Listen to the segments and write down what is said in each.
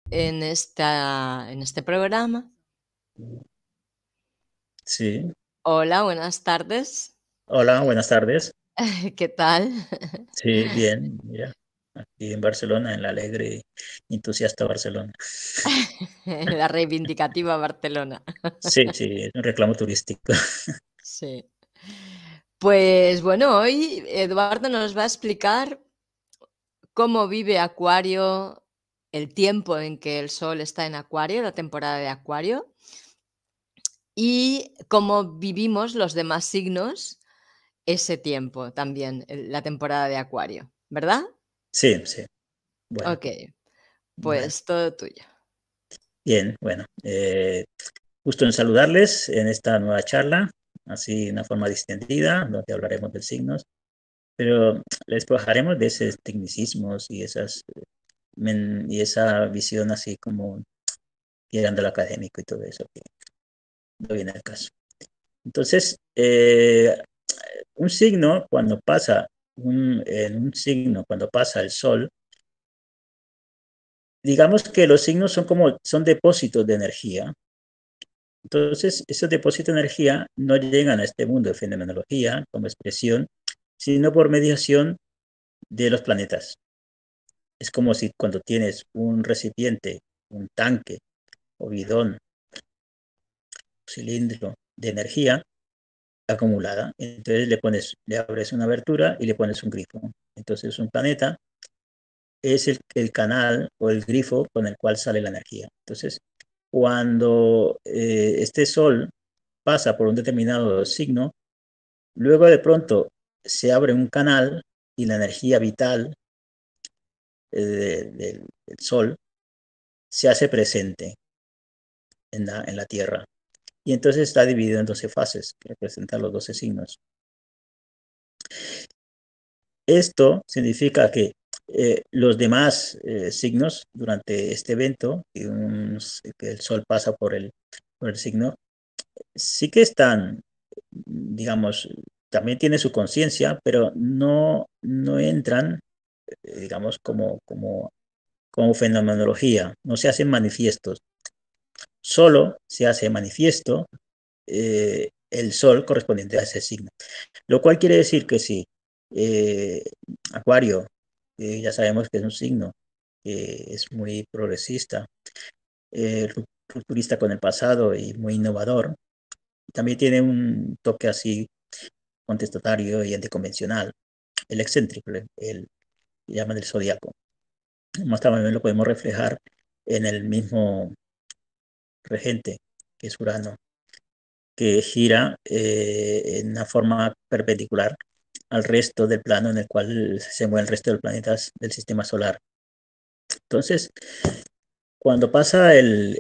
en este programa. Sí. Hola, buenas tardes. Hola, buenas tardes. ¿Qué tal? Sí, bien, mira, aquí en Barcelona, en la alegre y entusiasta Barcelona. La reivindicativa Barcelona. Sí, sí, es un reclamo turístico. Sí. Pues bueno, hoy Eduardo nos va a explicar cómo vive Acuario, el tiempo en que el Sol está en Acuario, la temporada de Acuario, y cómo vivimos los demás signos ese tiempo también, la temporada de Acuario, ¿verdad? Sí, sí, bueno, Ok, bueno, pues todo tuyo. bien, bueno. Gusto en saludarles en esta nueva charla, así de una forma distendida, donde hablaremos de signos, pero les bajaremos de esos tecnicismos y y esa visión así como llegando al académico y todo eso, que no viene al caso. Entonces, un signo, cuando pasa, en un signo, cuando pasa el sol, digamos que los signos son depósitos de energía. Entonces, esos depósitos de energía no llegan a este mundo de fenomenología como expresión, sino por mediación de los planetas. Es como si cuando tienes un recipiente, un tanque o bidón, cilindro de energía acumulada, entonces le abres una abertura y le pones un grifo. Entonces, un planeta es el canal o el grifo con el cual sale la energía. Entonces, cuando este sol pasa por un determinado signo, luego de pronto se abre un canal y la energía vital del sol se hace presente en la Tierra. Y entonces está dividido en 12 fases que representan los 12 signos. Esto significa que los demás signos durante este evento, que el Sol pasa por el signo, sí que están, digamos, también tiene su conciencia, pero no entran, digamos, como fenomenología, no se hacen manifiestos. Solo se hace manifiesto el Sol correspondiente a ese signo. Lo cual quiere decir que si eh, Acuario, ya sabemos que es un signo que es muy progresista, rupturista con el pasado y muy innovador, también tiene un toque así contestatario y anticonvencional, el excéntrico, el llaman el zodiaco. Más también lo podemos reflejar en el mismo regente, que es Urano, que gira en una forma perpendicular al resto del plano en el cual se mueve el resto de los planetas del sistema solar. Entonces, cuando pasa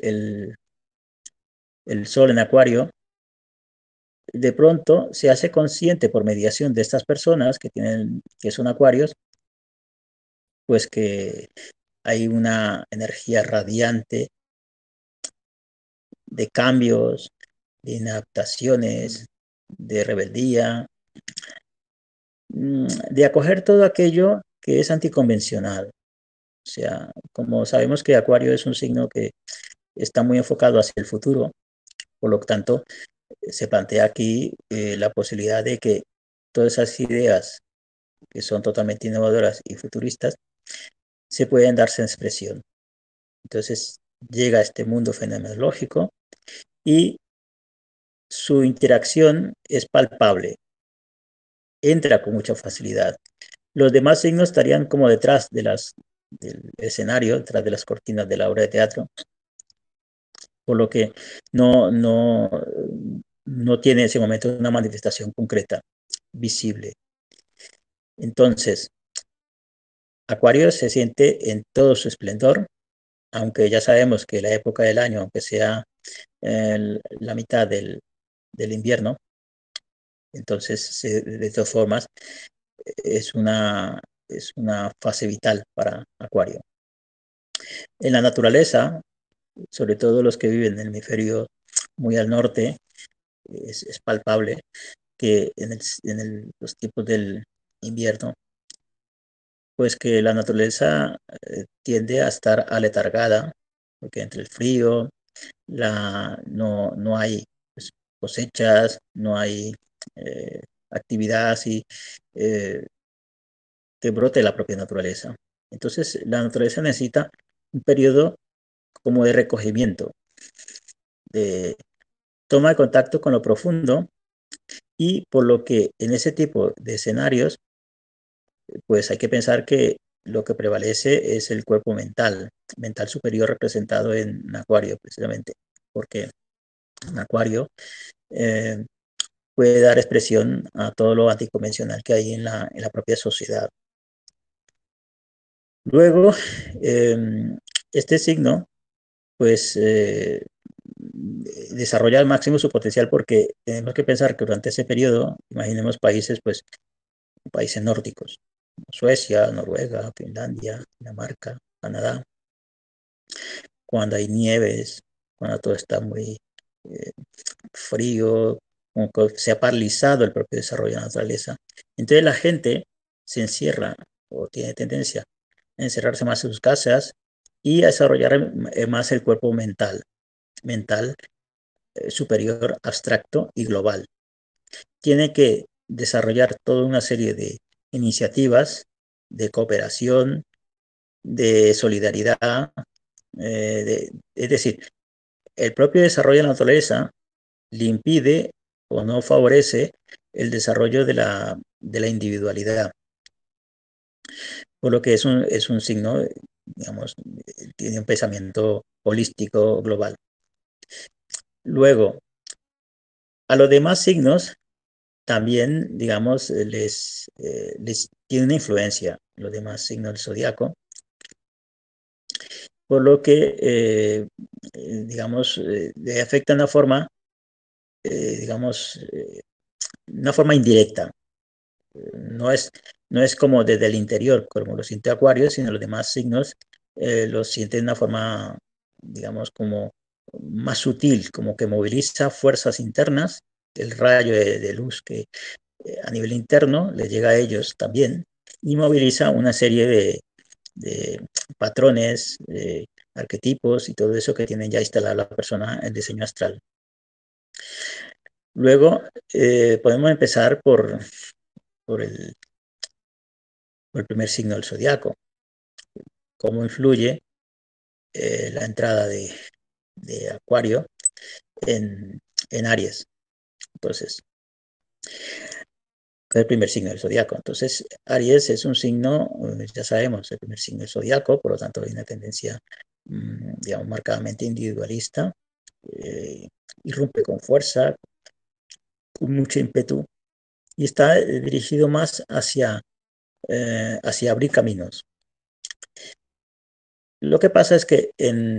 el Sol en Acuario, de pronto se hace consciente por mediación de estas personas que son acuarios, pues que hay una energía radiante de cambios, de inadaptaciones, de rebeldía, de acoger todo aquello que es anticonvencional. O sea, como sabemos que Acuario es un signo que está muy enfocado hacia el futuro, por lo tanto, se plantea aquí la posibilidad de que todas esas ideas que son totalmente innovadoras y futuristas se pueden darse en expresión. Entonces, llega a este mundo fenomenológico y su interacción es palpable, entra con mucha facilidad. Los demás signos estarían como detrás del escenario, detrás de las cortinas de la obra de teatro, por lo que no, no, no tiene en ese momento una manifestación concreta, visible. Entonces, Acuario se siente en todo su esplendor, aunque ya sabemos que la época del año, aunque sea la mitad del invierno, entonces de todas formas es una fase vital para Acuario. En la naturaleza, sobre todo los que viven en el hemisferio muy al norte, es palpable que los tiempos del invierno, pues que la naturaleza tiende a estar aletargada, porque entre el frío, no hay pues, cosechas, no hay actividad así eh, que brote la propia naturaleza. Entonces, la naturaleza necesita un periodo como de recogimiento, de toma de contacto con lo profundo, y por lo que en ese tipo de escenarios, pues hay que pensar que lo que prevalece es el cuerpo mental, mental superior representado en Acuario, precisamente, porque en Acuario eh, puede dar expresión a todo lo anticonvencional que hay en la propia sociedad. Luego, este signo, pues, desarrolla al máximo su potencial porque tenemos que pensar que durante ese periodo, imaginemos países, pues, países nórdicos, Suecia, Noruega, Finlandia, Dinamarca, Canadá, cuando hay nieves, cuando todo está muy eh, frío, como que se ha paralizado el propio desarrollo de la naturaleza. Entonces la gente se encierra o tiene tendencia a encerrarse más en sus casas y a desarrollar más el cuerpo mental superior, abstracto y global. Tiene que desarrollar toda una serie de iniciativas de cooperación, de solidaridad, es decir, el propio desarrollo de la naturaleza le impide o no favorece el desarrollo de la individualidad, por lo que es un signo, digamos, tiene un pensamiento holístico global. Luego, a los demás signos también, digamos, les tiene una influencia los demás signos del zodiaco, por lo que, digamos, le afecta de digamos, una forma indirecta. No es, no es como desde el interior, como lo siente Acuario, sino los demás signos lo sienten de una forma, digamos, como más sutil, como que moviliza fuerzas internas, el rayo de luz que a nivel interno les llega a ellos también, y moviliza una serie de patrones, arquetipos y todo eso que tienen ya instalado la persona en el diseño astral. Luego podemos empezar por el, por el primer signo del zodiaco, cómo influye la entrada de Acuario en Aries. Entonces, el primer signo del zodiaco. Entonces, Aries es un signo, ya sabemos, el primer signo del zodiaco, por lo tanto, hay una tendencia, digamos, marcadamente individualista, eh, irrumpe con fuerza, con mucho ímpetu, y está dirigido más hacia abrir caminos. Lo que pasa es que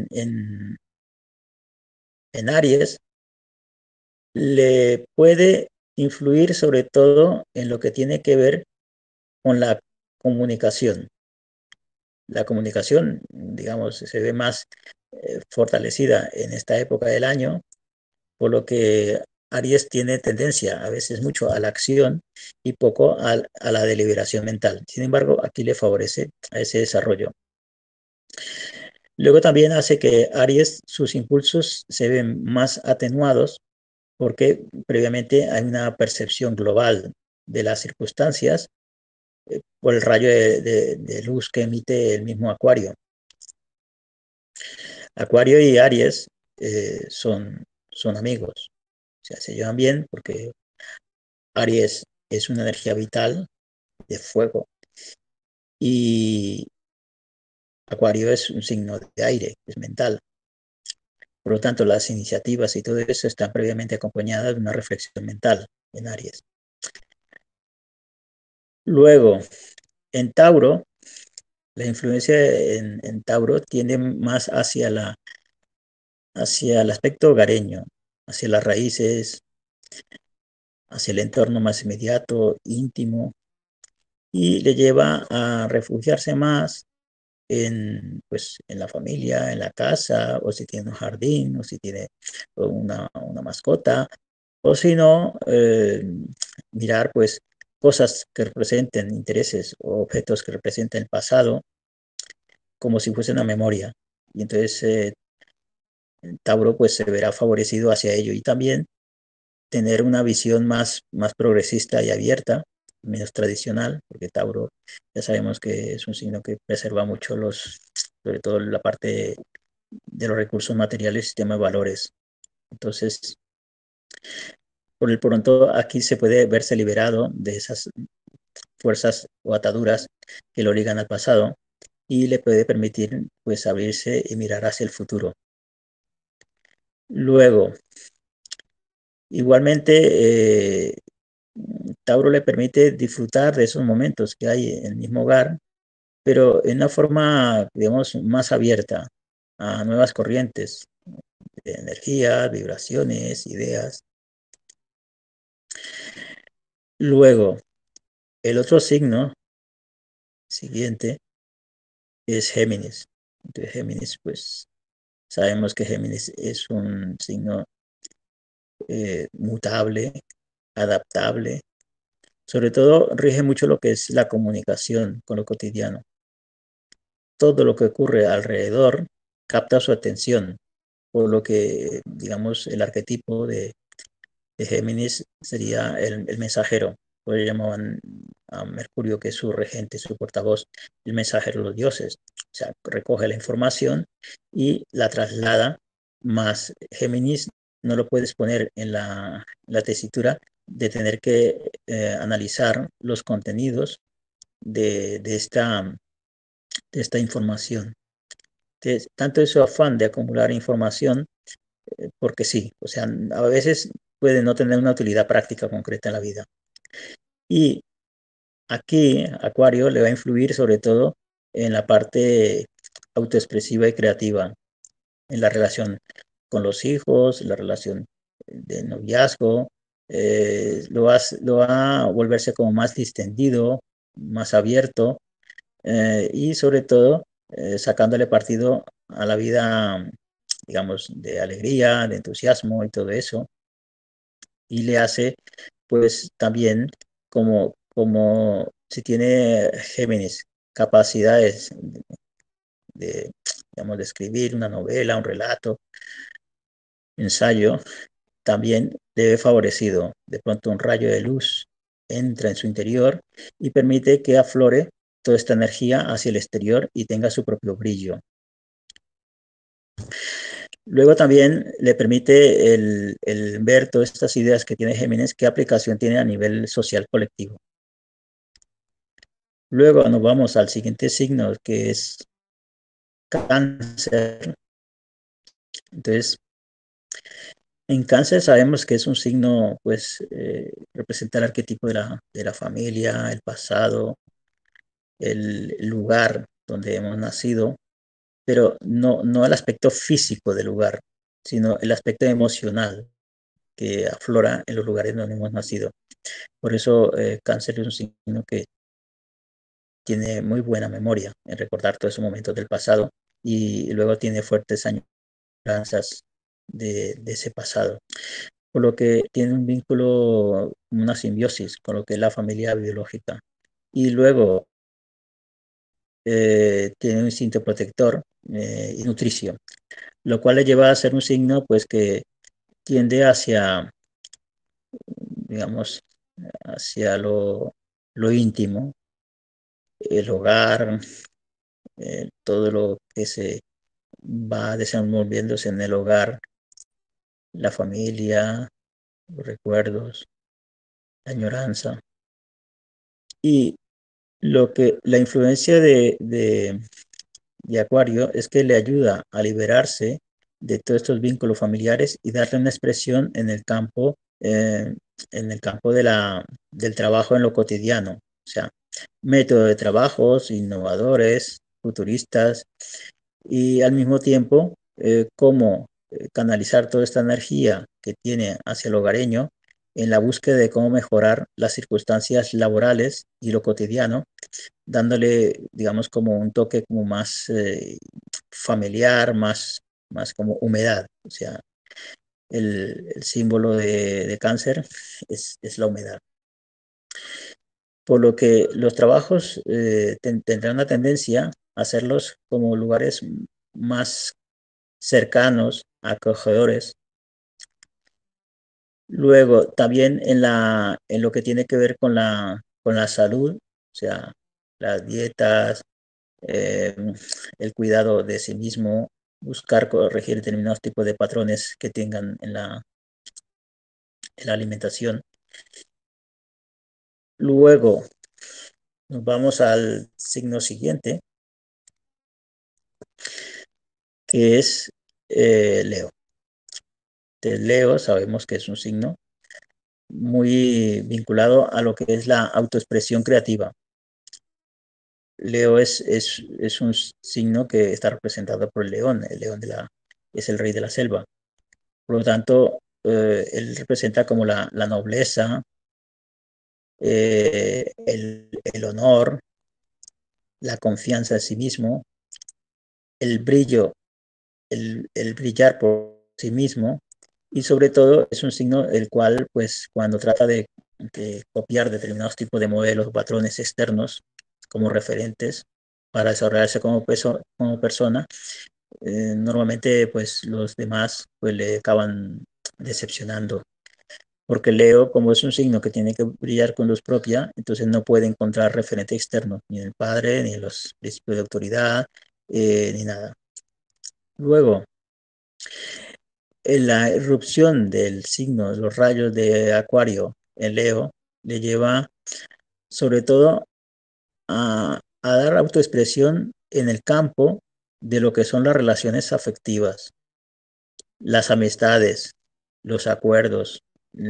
en Aries le puede influir sobre todo en lo que tiene que ver con la comunicación. La comunicación, digamos, se ve más fortalecida en esta época del año, por lo que Aries tiene tendencia a veces mucho a la acción y poco a la deliberación mental. Sin embargo, aquí le favorece a ese desarrollo. Luego también hace que Aries, sus impulsos se ven más atenuados porque previamente hay una percepción global de las circunstancias por el rayo de luz que emite el mismo Acuario. Acuario y Aries son amigos, o sea, se llevan bien porque Aries es una energía vital de fuego y Acuario es un signo de aire, es mental. Por lo tanto, las iniciativas y todo eso están previamente acompañadas de una reflexión mental en Aries. Luego, en Tauro, la influencia en Tauro tiende más hacia el aspecto hogareño, hacia las raíces, hacia el entorno más inmediato, íntimo, y le lleva a refugiarse más pues, en la familia, en la casa, o si tiene un jardín, o si tiene una mascota, o si no, mirar pues cosas que representen intereses o objetos que representen el pasado como si fuese una memoria. Y entonces Tauro pues se verá favorecido hacia ello y también tener una visión más progresista y abierta, menos tradicional, porque Tauro ya sabemos que es un signo que preserva mucho sobre todo la parte de los recursos materiales y sistema de valores. Entonces, por el pronto aquí se puede verse liberado de esas fuerzas o ataduras que lo ligan al pasado y le puede permitir pues abrirse y mirar hacia el futuro. Luego, igualmente, Tauro le permite disfrutar de esos momentos que hay en el mismo hogar, pero en una forma, digamos, más abierta a nuevas corrientes de energía, vibraciones, ideas. Luego, el otro signo siguiente es Géminis. Entonces, Géminis, pues sabemos que Géminis es un signo mutable, adaptable. Sobre todo, rige mucho lo que es la comunicación con lo cotidiano. Todo lo que ocurre alrededor capta su atención, por lo que, digamos, el arquetipo de Géminis sería el mensajero. Por eso llamaban a Mercurio, que es su regente, su portavoz, el mensajero de los dioses. O sea, recoge la información y la traslada, más Géminis no lo puedes poner en la tesitura de tener que analizar los contenidos de esta información. Entonces, tanto es su afán de acumular información, porque sí, o sea, a veces puede no tener una utilidad práctica concreta en la vida. Y aquí Acuario le va a influir sobre todo en la parte autoexpresiva y creativa, en la relación con los hijos, la relación de noviazgo, lo va a volverse como más distendido, más abierto, y sobre todo sacándole partido a la vida, digamos, de alegría, de entusiasmo y todo eso, y le hace pues también como si tiene Géminis capacidades de, digamos, de escribir una novela, un relato, ensayo, también debe favorecido. De pronto un rayo de luz entra en su interior y permite que aflore toda esta energía hacia el exterior y tenga su propio brillo. Luego también le permite el ver todas estas ideas que tiene Géminis, qué aplicación tiene a nivel social colectivo. Luego nos vamos al siguiente signo, que es Cáncer. Entonces, en Cáncer sabemos que es un signo, pues, representa el arquetipo de la familia, el pasado, el lugar donde hemos nacido, pero no el aspecto físico del lugar, sino el aspecto emocional que aflora en los lugares donde hemos nacido. Por eso Cáncer es un signo que tiene muy buena memoria en recordar todos esos momentos del pasado y luego tiene fuertes añoranzas de ese pasado. Por lo que tiene un vínculo, una simbiosis con lo que es la familia biológica. Y luego tiene un instinto protector y nutricio, lo cual le lleva a ser un signo pues que tiende hacia, digamos, hacia lo íntimo, el hogar, todo lo que se va desenvolviéndose en el hogar, la familia, los recuerdos, la añoranza. Y la influencia de Acuario es que le ayuda a liberarse de todos estos vínculos familiares y darle una expresión en el campo del trabajo en lo cotidiano. O sea, método de trabajos innovadores, futuristas, y al mismo tiempo cómo canalizar toda esta energía que tiene hacia el hogareño en la búsqueda de cómo mejorar las circunstancias laborales y lo cotidiano, dándole, digamos, como un toque como más familiar, más como humedad. O sea, el símbolo de Cáncer es la humedad. Por lo que los trabajos tendrán una tendencia a hacerlos como lugares más cercanos acogedores. Luego, también en lo que tiene que ver con la salud, o sea, las dietas, eh, el cuidado de sí mismo, buscar corregir determinados tipos de patrones que tengan en la alimentación. Luego, nos vamos al signo siguiente, que es Leo. De Leo sabemos que es un signo muy vinculado a lo que es la autoexpresión creativa. Leo es un signo que está representado por el león es el rey de la selva. Por lo tanto, él representa como la nobleza, el honor, la confianza en sí mismo, el brillo, el brillar por sí mismo, y sobre todo es un signo el cual, pues, cuando trata de copiar determinados tipos de modelos o patrones externos como referentes para desarrollarse como persona, normalmente, pues, los demás, pues, le acaban decepcionando. Porque Leo, como es un signo que tiene que brillar con luz propia, entonces no puede encontrar referente externo, ni en el padre, ni en los principios de autoridad, ni nada. Luego, en la irrupción del signo, los rayos de Acuario en Leo, le lleva sobre todo a dar autoexpresión en el campo de lo que son las relaciones afectivas, las amistades, los acuerdos,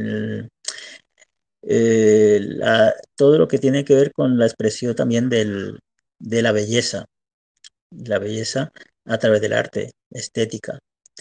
todo lo que tiene que ver con la expresión también de la belleza a través del arte, estética.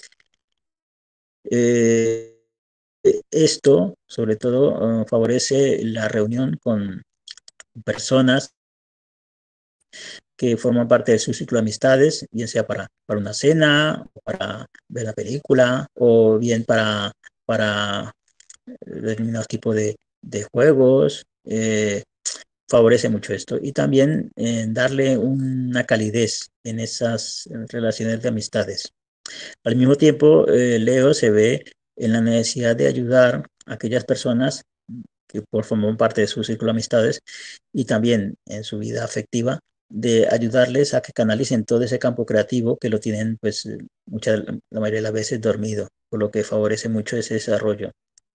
Eh, Esto, sobre todo, favorece la reunión con personas que forman parte de su ciclo de amistades, bien sea para una cena, para ver la película, o bien para determinados tipos de juegos. Favorece mucho esto. Y también darle una calidez en esas relaciones de amistades. Al mismo tiempo, Leo se ve en la necesidad de ayudar a aquellas personas que forman parte de su círculo de amistades y también en su vida afectiva, de ayudarles a que canalicen todo ese campo creativo que lo tienen, pues, la mayoría de las veces dormido, por lo que favorece mucho ese desarrollo.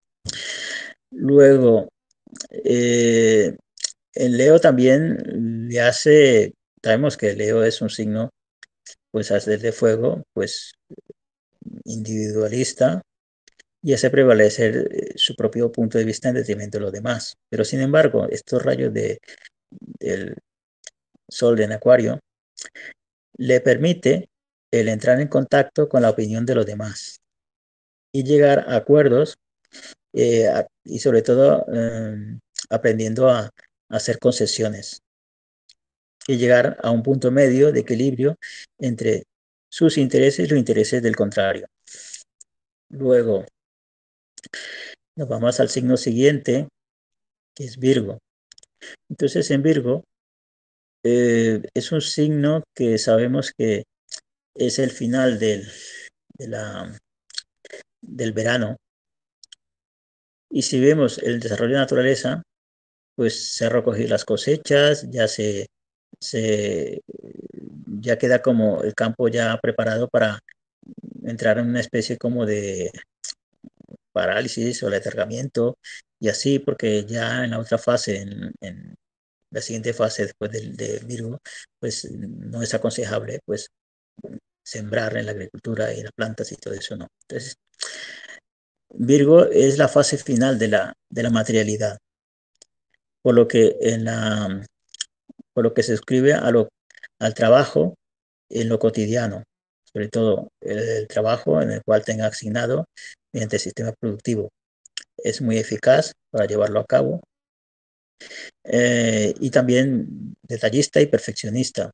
Luego, eh, en Leo también sabemos que Leo es un signo, pues, hacer de fuego, pues, individualista, y hace prevalecer su propio punto de vista en detrimento de los demás. Pero sin embargo, estos rayos del sol en Acuario le permite el entrar en contacto con la opinión de los demás y llegar a acuerdos, y sobre todo aprendiendo a hacer concesiones y llegar a un punto medio de equilibrio entre sus intereses y los intereses del contrario. Luego nos vamos al signo siguiente, que es Virgo. Entonces en Virgo es un signo que sabemos que es el final de la, del verano. Y si vemos el desarrollo de la naturaleza, pues se han recogido las cosechas, se, ya queda como el campo ya preparado para entrar en una especie como de parálisis o letargamiento y así, porque ya en la otra fase, en la siguiente fase después de Virgo, pues no es aconsejable pues sembrar en la agricultura y las plantas y todo eso, no. Entonces, Virgo es la fase final de la materialidad, por lo que por lo que se escribe al trabajo en lo cotidiano, sobre todo el trabajo en el cual tenga asignado mediante el sistema productivo. Es muy eficaz para llevarlo a cabo, y también detallista y perfeccionista.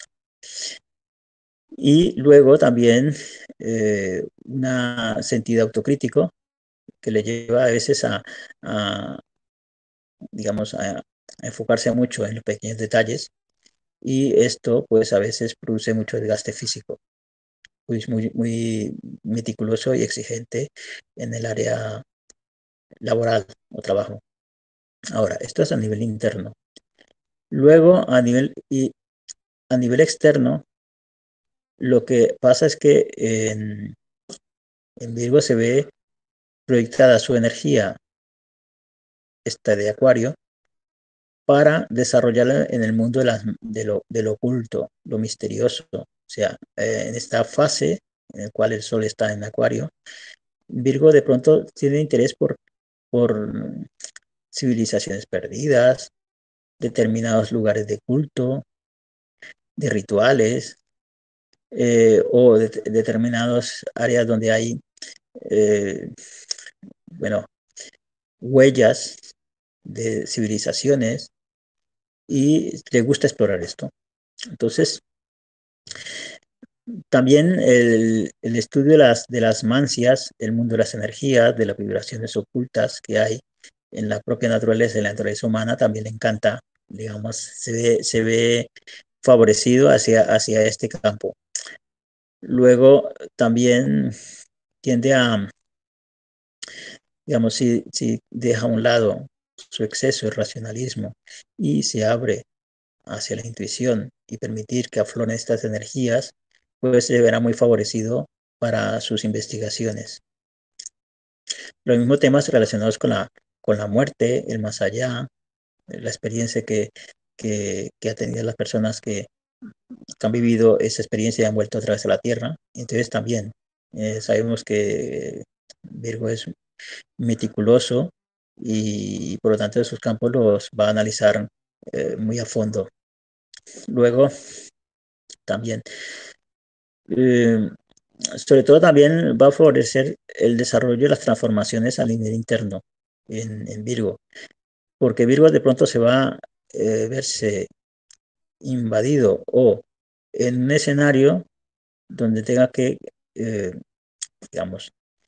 Y luego también un sentido autocrítico que le lleva a veces a, digamos, a enfocarse mucho en los pequeños detalles, y esto pues a veces produce mucho desgaste físico. pues muy meticuloso y exigente en el área laboral o trabajo. Ahora, esto es a nivel interno. Luego, a nivel externo, lo que pasa es que en Virgo se ve proyectada su energía, esta de Acuario, para desarrollarla en el mundo de lo oculto, lo misterioso. O sea, en esta fase en la cual el Sol está en Acuario, Virgo de pronto tiene interés por civilizaciones perdidas, determinados lugares de culto, de rituales, o determinadas áreas donde hay, eh, bueno, huellas de civilizaciones y le gusta explorar esto. Entonces, también el estudio de las mancias, el mundo de las energías, de las vibraciones ocultas que hay en la propia naturaleza, en la naturaleza humana, también le encanta, digamos, se ve favorecido hacia este campo. Luego, también tiende a, digamos, si deja a un lado su exceso de racionalismo y se abre hacia la intuición y permitir que afloren estas energías, pues se verá muy favorecido para sus investigaciones. Los mismos temas relacionados con la muerte, el más allá, la experiencia que ha tenido las personas que han vivido esa experiencia y han vuelto otra vez a la Tierra. Entonces también sabemos que Virgo es meticuloso y por lo tanto esos campos los va a analizar muy a fondo. Luego también eh, sobre todo también va a favorecer el desarrollo de las transformaciones a nivel interno en Virgo, porque Virgo de pronto se va a verse invadido o en un escenario donde tenga que, eh, digamos,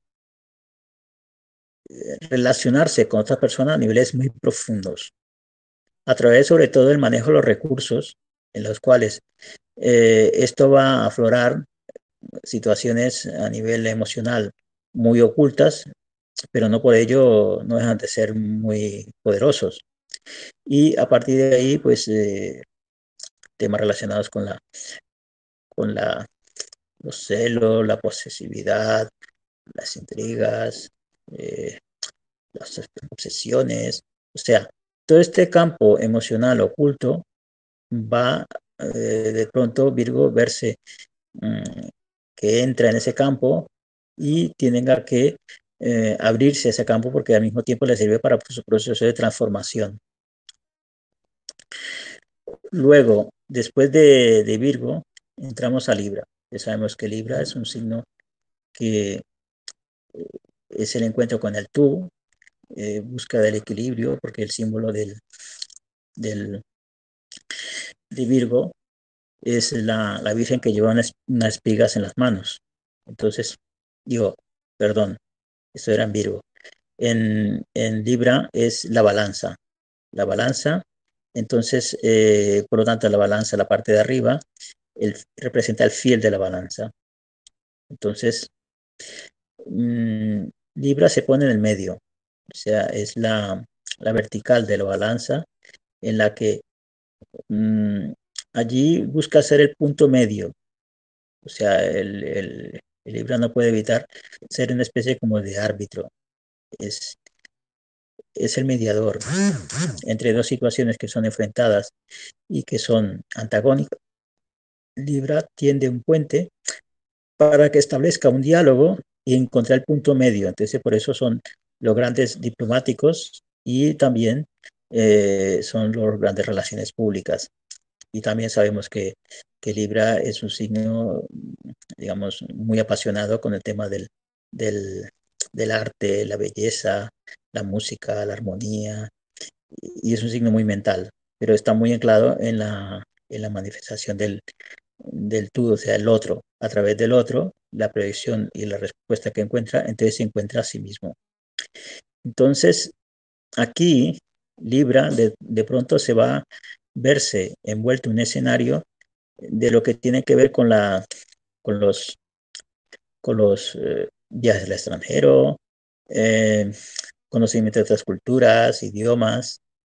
relacionarse con otras personas a niveles muy profundos, a través sobre todo del manejo de los recursos en los cuales esto va a aflorar situaciones a nivel emocional muy ocultas, pero no por ello no dejan de ser muy poderosos. Y a partir de ahí, pues temas relacionados con los celos, la posesividad, las intrigas, eh, las obsesiones, o sea, todo este campo emocional oculto va de pronto Virgo verse mmm, que entra en ese campo y tienen que abrirse a ese campo porque al mismo tiempo le sirve para su proceso de transformación. Luego, después de Virgo, entramos a Libra. Ya sabemos que Libra es un signo que es el encuentro con el tú, busca del equilibrio, porque el símbolo del, de Virgo es la Virgen que lleva unas espigas en las manos. Entonces, digo, perdón, esto era en Virgo. En Libra es la balanza. La balanza, entonces, por lo tanto, la balanza, la parte de arriba, representa el fiel de la balanza. Entonces, Libra se pone en el medio, o sea, es la vertical de la balanza en la que mmm, allí busca ser el punto medio, o sea, el Libra no puede evitar ser una especie como de árbitro, es, es el mediador entre dos situaciones que son enfrentadas y que son antagónicas. Libra tiende un puente para que establezca un diálogo y encontrar el punto medio. Entonces, por eso son los grandes diplomáticos y también son los grandes relaciones públicas. Y también sabemos que Libra es un signo, digamos, muy apasionado con el tema del, del arte, la belleza, la música, la armonía, y es un signo muy mental, pero está muy anclado en la manifestación del tú, o sea, el otro. A través del otro, la proyección y la respuesta que encuentra, entonces se encuentra a sí mismo. Entonces, aquí Libra de pronto se va a verse envuelto en un escenario de lo que tiene que ver con los con los viajes al extranjero, eh, conocimiento de otras culturas, idiomas,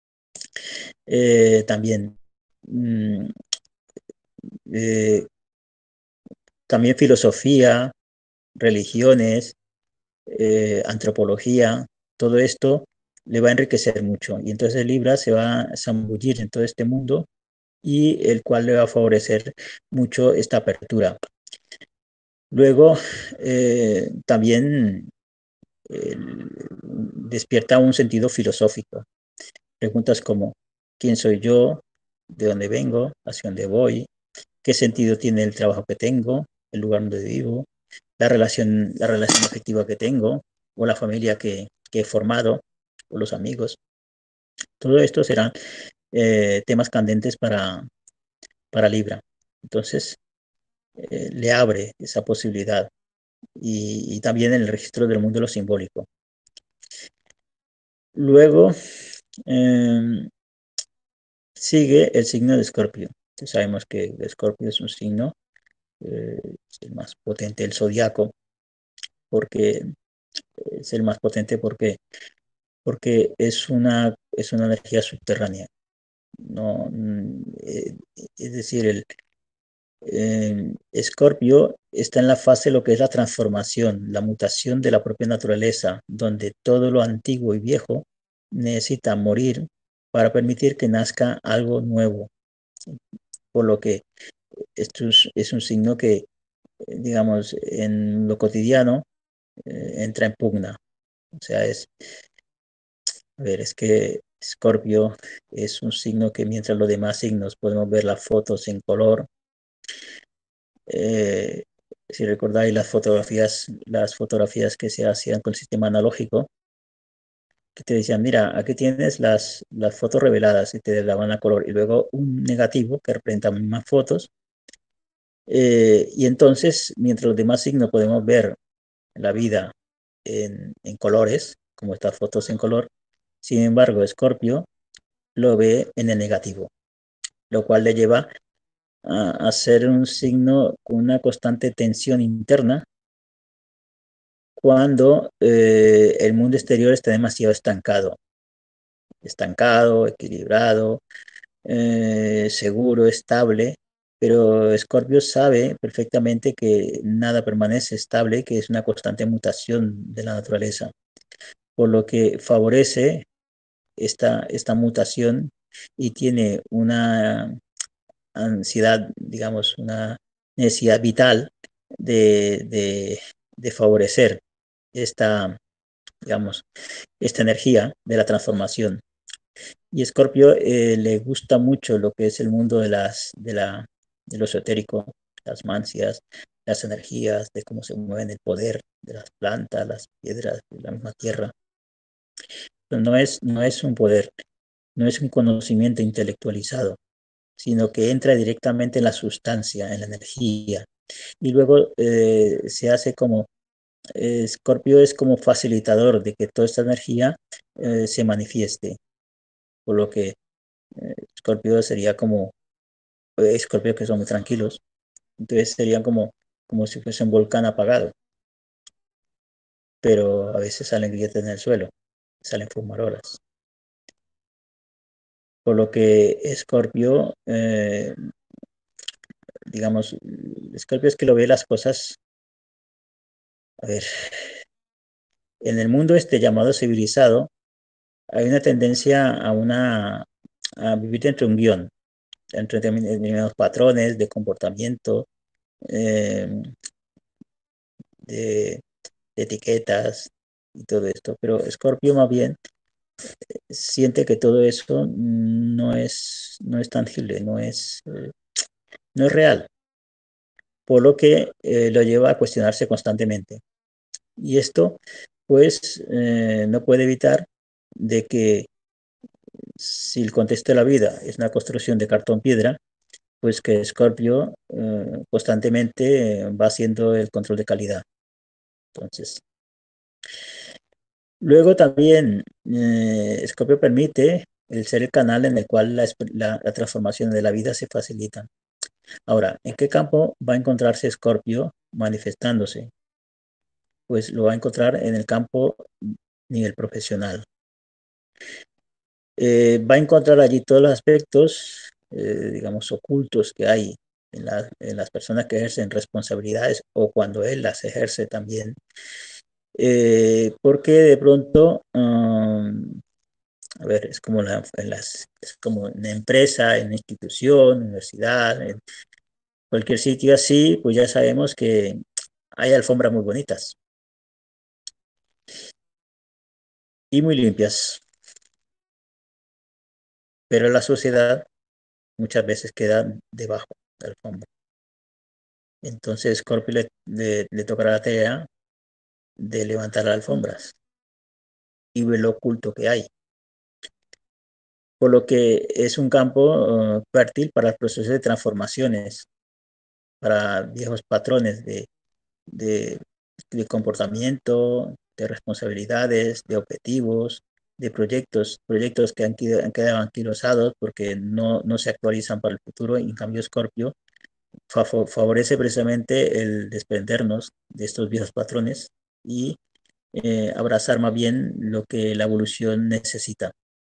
también, mm, eh, también filosofía, religiones, antropología, todo esto le va a enriquecer mucho. Y entonces Libra se va a zambullir en todo este mundo y el cual le va a favorecer mucho esta apertura. Luego, también despierta un sentido filosófico. Preguntas como, ¿quién soy yo? ¿De dónde vengo? ¿Hacia dónde voy? ¿Qué sentido tiene el trabajo que tengo? ¿El lugar donde vivo? ¿La relación afectiva que tengo? ¿O la familia que he formado? ¿O los amigos? Todo esto serán temas candentes para Libra. Entonces, le abre esa posibilidad y también en el registro del mundo de lo simbólico. Luego, eh, sigue el signo de Escorpio. Sabemos que Escorpio es un signo, es el más potente del zodiaco, porque es el más potente porque es una energía subterránea. No, es decir, Escorpio está en la fase de lo que es la transformación, la mutación de la propia naturaleza, donde todo lo antiguo y viejo necesita morir para permitir que nazca algo nuevo. Por lo que esto es un signo que, digamos, en lo cotidiano entra en pugna. O sea, es que Escorpio es un signo que mientras los demás signos podemos ver las fotos en color, eh, si recordáis las fotografías que se hacían con el sistema analógico, que te decían, mira, aquí tienes las fotos reveladas y te daban a color, y luego un negativo que representa más fotos. Y entonces, mientras los demás signos podemos ver la vida en colores, como estas fotos en color, sin embargo, Escorpio lo ve en el negativo, lo cual le lleva a ser un signo con una constante tensión interna cuando el mundo exterior está demasiado estancado, equilibrado, seguro, estable, pero Scorpio sabe perfectamente que nada permanece estable, que es una constante mutación de la naturaleza, por lo que favorece esta mutación y tiene una ansiedad, digamos, una necesidad vital de favorecer esta, digamos, esta energía de la transformación. Y Scorpio le gusta mucho lo que es el mundo de lo esotérico, las mancias, las energías, de cómo se mueven el poder de las plantas, las piedras, de la misma tierra. No es un poder, no es un conocimiento intelectualizado, sino que entra directamente en la sustancia, en la energía. Y luego se hace como, Scorpio es como facilitador de que toda esta energía se manifieste, por lo que Scorpio sería como Scorpio que son muy tranquilos, entonces serían como si fuese un volcán apagado, pero a veces salen grietas en el suelo, salen fumarolas. Por lo que Scorpio, digamos, Scorpio es que lo ve las cosas, a ver, en el mundo este llamado civilizado, hay una tendencia a vivir dentro de un guión, dentro de determinados patrones de comportamiento, eh, de, de etiquetas y todo esto. Pero Scorpio más bien siente que todo eso no es tangible, no es real, por lo que lo lleva a cuestionarse constantemente. Y esto, pues, no puede evitar de que si el contexto de la vida es una construcción de cartón-piedra, pues que Scorpio constantemente va haciendo el control de calidad. Entonces, luego también Scorpio permite el ser el canal en el cual la transformación de la vida se facilita. Ahora, ¿en qué campo va a encontrarse Scorpio manifestándose? pues lo va a encontrar en el campo nivel profesional. Va a encontrar allí todos los aspectos, digamos, ocultos que hay en las personas que ejercen responsabilidades o cuando él las ejerce también. Porque de pronto, a ver, es como, es como una empresa, en una institución, universidad, en cualquier sitio así, pues ya sabemos que hay alfombras muy bonitas y muy limpias, pero la sociedad muchas veces queda debajo de la alfombra. Entonces Scorpio le tocará la tarea de levantar las alfombras y ver lo oculto que hay. Por lo que es un campo fértil para el proceso de transformaciones, para viejos patrones de, de comportamiento, de responsabilidades, de objetivos, de proyectos que han quedado anquilosados porque no se actualizan para el futuro. En cambio, Scorpio favorece precisamente el desprendernos de estos viejos patrones y abrazar más bien lo que la evolución necesita.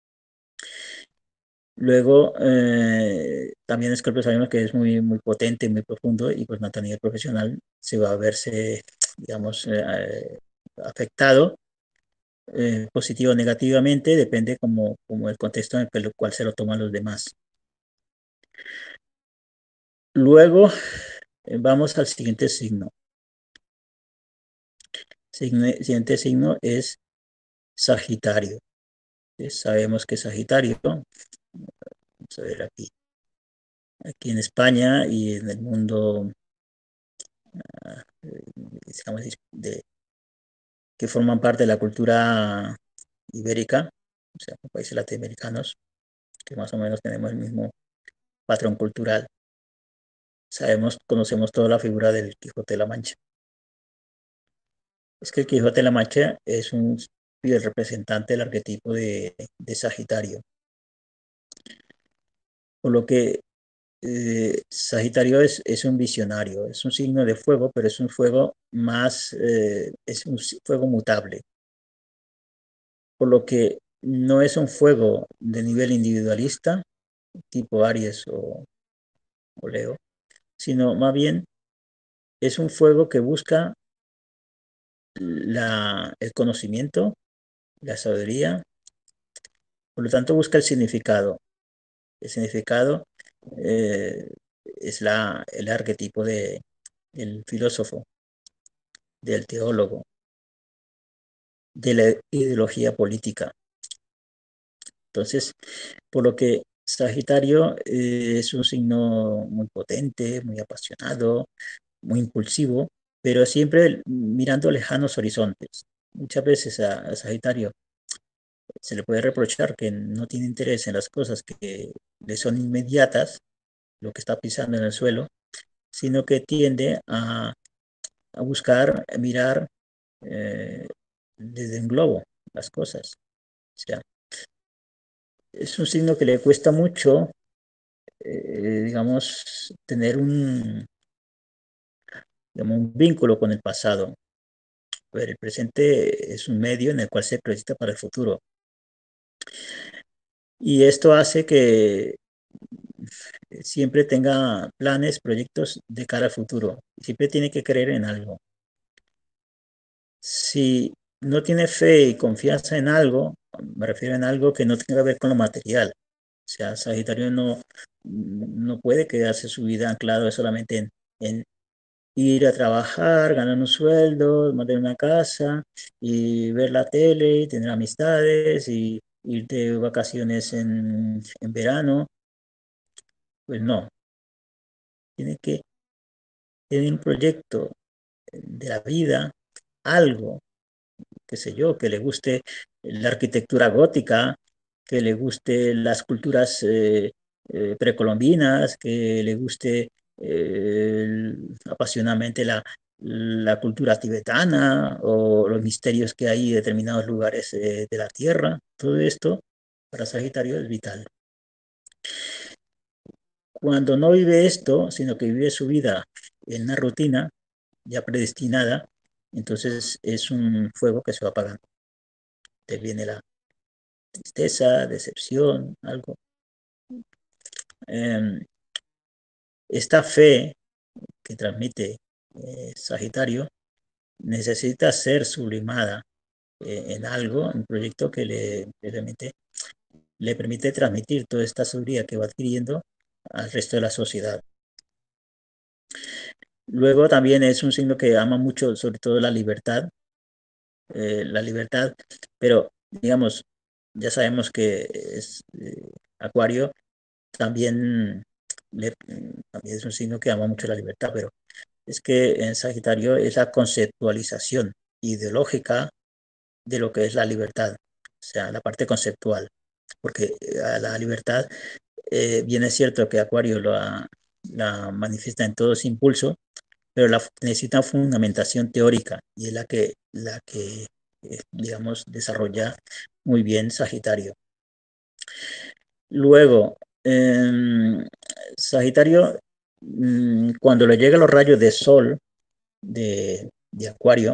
Luego, también Scorpio sabemos que es muy potente, muy profundo y pues a nivel profesional se va a verse, digamos, afectado, positivo o negativamente, depende como el contexto en el cual se lo toman los demás. Luego, vamos al siguiente signo. Siguiente signo es Sagitario. Sabemos que Sagitario, vamos a ver aquí en España y en el mundo, digamos, que forman parte de la cultura ibérica, o sea, países latinoamericanos, que más o menos tenemos el mismo patrón cultural. Conocemos toda la figura del Quijote de la Mancha. Es que el Quijote de la Mancha es un fiel representante del arquetipo de Sagitario, por lo que Sagitario es un visionario, es un signo de fuego, pero es un fuego más, es un fuego mutable, por lo que no es un fuego de nivel individualista, tipo Aries o Leo, sino más bien es un fuego que busca el conocimiento, la sabiduría, por lo tanto busca el significado. El significado eh, es el arquetipo del filósofo, del teólogo, de la ideología política. Entonces, por lo que Sagitario es un signo muy potente, muy apasionado, muy impulsivo, pero siempre mirando lejanos horizontes. Muchas veces a Sagitario se le puede reprochar que no tiene interés en las cosas que le son inmediatas, lo que está pisando en el suelo, sino que tiende a buscar, a mirar desde un globo las cosas. O sea, es un signo que le cuesta mucho, digamos, tener digamos, un vínculo con el pasado. Pero el presente es un medio en el cual se proyecta para el futuro. Y esto hace que siempre tenga planes, proyectos de cara al futuro. Siempre tiene que creer en algo. Si no tiene fe y confianza en algo, me refiero en algo que no tenga que ver con lo material. O sea, Sagitario no puede quedarse su vida anclado solamente en ir a trabajar, ganar un sueldo, mantener una casa y ver la tele y tener amistades y ir de vacaciones en verano. Pues no, tiene que tener un proyecto de la vida, algo, qué sé yo, que le guste la arquitectura gótica, que le guste las culturas precolombinas, que le guste apasionadamente la cultura tibetana o los misterios que hay en determinados lugares de la Tierra. Todo esto para Sagitario es vital. Cuando no vive esto, sino que vive su vida en una rutina ya predestinada, Entonces es un fuego que se va apagando. Te viene la tristeza, decepción, algo. Em, Esta fe que transmite Sagitario necesita ser sublimada en algo, un proyecto que le permite transmitir toda esta sabiduría que va adquiriendo al resto de la sociedad. Luego también es un signo que ama mucho, sobre todo la libertad, pero digamos, ya sabemos que es Acuario también, también es un signo que ama mucho la libertad, pero es que en Sagitario es la conceptualización ideológica de lo que es la libertad, o sea, la parte conceptual, porque a la libertad, bien es cierto que Acuario la manifiesta en todo ese impulso, pero necesita fundamentación teórica y es la que digamos, desarrolla muy bien Sagitario. Luego, Sagitario, cuando le llegan los rayos de sol de Acuario,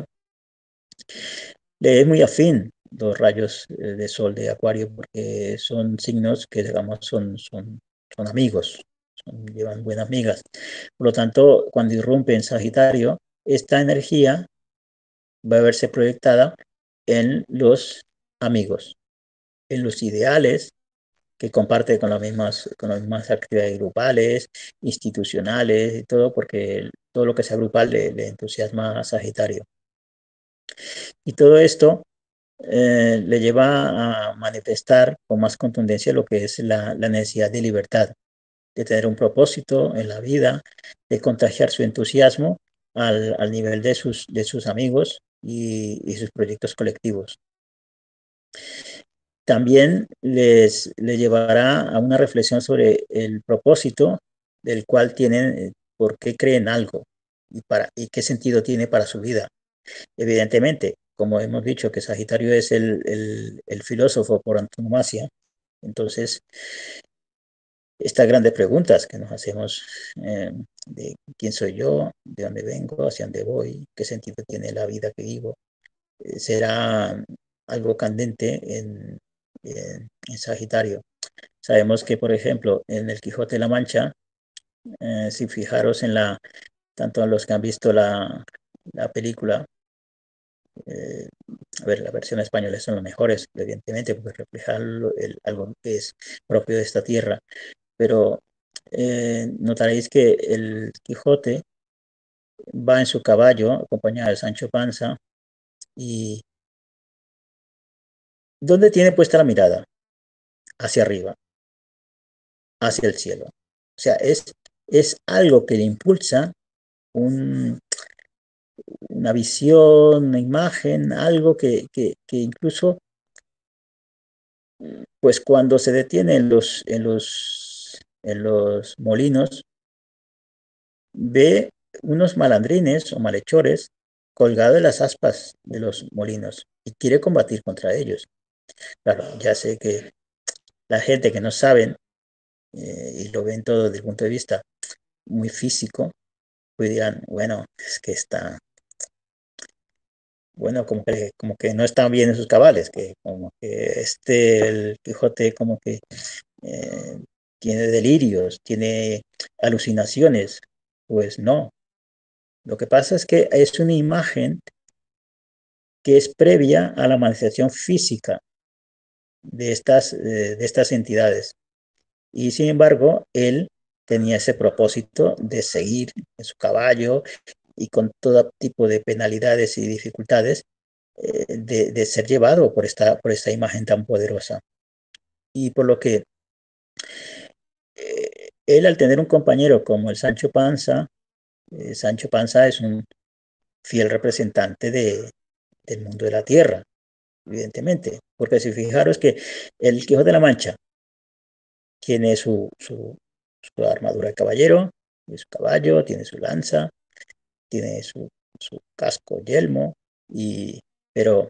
le es muy afín los rayos de sol de Acuario porque son signos que, digamos, son amigos, llevan buenas migas. Por lo tanto, cuando irrumpe en Sagitario, esta energía va a verse proyectada en los amigos, en los ideales que comparte con las mismas actividades grupales, institucionales y todo, porque todo lo que sea grupal le entusiasma a Sagitario. Y todo esto le lleva a manifestar con más contundencia lo que es la necesidad de libertad, de tener un propósito en la vida, de contagiar su entusiasmo al nivel de sus amigos y sus proyectos colectivos. También les llevará a una reflexión sobre el propósito del cual tienen, por qué creen algo y qué sentido tiene para su vida. Evidentemente, como hemos dicho, que Sagitario es el filósofo por antonomasia, entonces estas grandes preguntas que nos hacemos de quién soy yo, de dónde vengo, hacia dónde voy, qué sentido tiene la vida que vivo, será algo candente en Sagitario. Sabemos que, por ejemplo, en el Quijote de la Mancha, si fijaros tanto a los que han visto la película, eh, a ver, la versión española son los mejores, evidentemente, porque reflejan algo que es propio de esta tierra, pero notaréis que el Quijote va en su caballo, acompañado de Sancho Panza, y ¿dónde tiene puesta la mirada? Hacia arriba, hacia el cielo. O sea, es algo que le impulsa un, una visión, una imagen, algo que incluso, pues cuando se detiene en los molinos, ve unos malandrines o malhechores colgados de las aspas de los molinos y quiere combatir contra ellos. Claro, ya sé que la gente que no saben y lo ven todo desde el punto de vista muy físico, pues dirán, bueno, es que está, bueno, como que no están bien en sus cabales, que como que el Quijote como que eh, tiene delirios, tiene alucinaciones. Pues no. Lo que pasa es que es una imagen que es previa a la manifestación física de estas entidades. Y sin embargo, él tenía ese propósito de seguir en su caballo y con todo tipo de penalidades y dificultades de ser llevado por esta imagen tan poderosa. Y por lo que él al tener un compañero como el Sancho Panza es un fiel representante del mundo de la tierra, evidentemente, porque si fijaros que el Quijote de la Mancha tiene su armadura de caballero, tiene su caballo, tiene su lanza, tiene su casco, yelmo, pero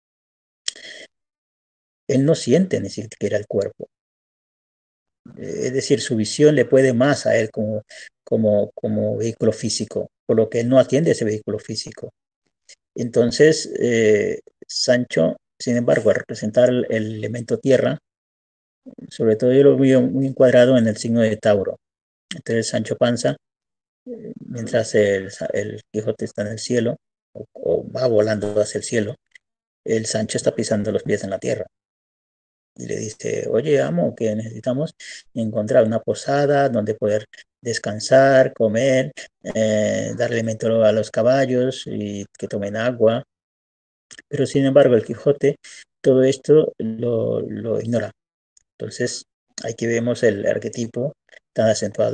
él no siente ni siquiera el cuerpo. Es decir, su visión le puede más a él como vehículo físico, por lo que él no atiende ese vehículo físico. Entonces, Sancho, sin embargo, al representar el elemento tierra, sobre todo yo lo veo muy encuadrado en el signo de Tauro. Entonces, Sancho Panza, mientras el Quijote está en el cielo, o va volando hacia el cielo, el Sancho está pisando los pies en la tierra. Y le dice, oye, amo, que necesitamos encontrar una posada donde poder descansar, comer, darle alimento a los caballos y que tomen agua. Pero sin embargo, el Quijote todo esto lo ignora. Entonces, aquí vemos el arquetipo tan acentuado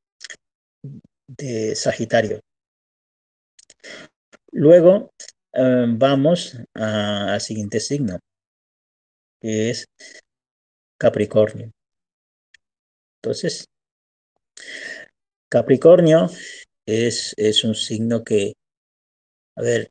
de Sagitario. Luego vamos al siguiente signo, que es Capricornio. Entonces, Capricornio es un signo que, a ver,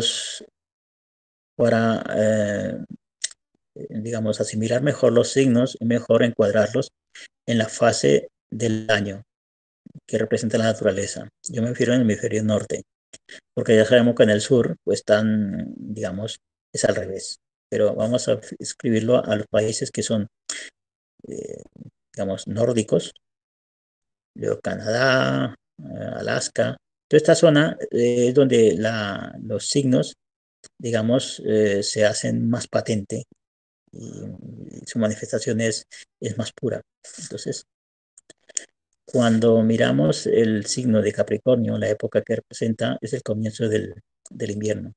para, digamos, asimilar mejor los signos, es mejor encuadrarlos en la fase del año que representa la naturaleza. Yo me refiero en el hemisferio norte, porque ya sabemos que en el sur, pues están, digamos, es al revés. Pero vamos a escribirlo a los países que son, eh, digamos, nórdicos, luego Canadá, Alaska. Toda esta zona es donde los signos, digamos, se hacen más patente y su manifestación es más pura. Entonces, cuando miramos el signo de Capricornio, la época que representa es el comienzo del invierno.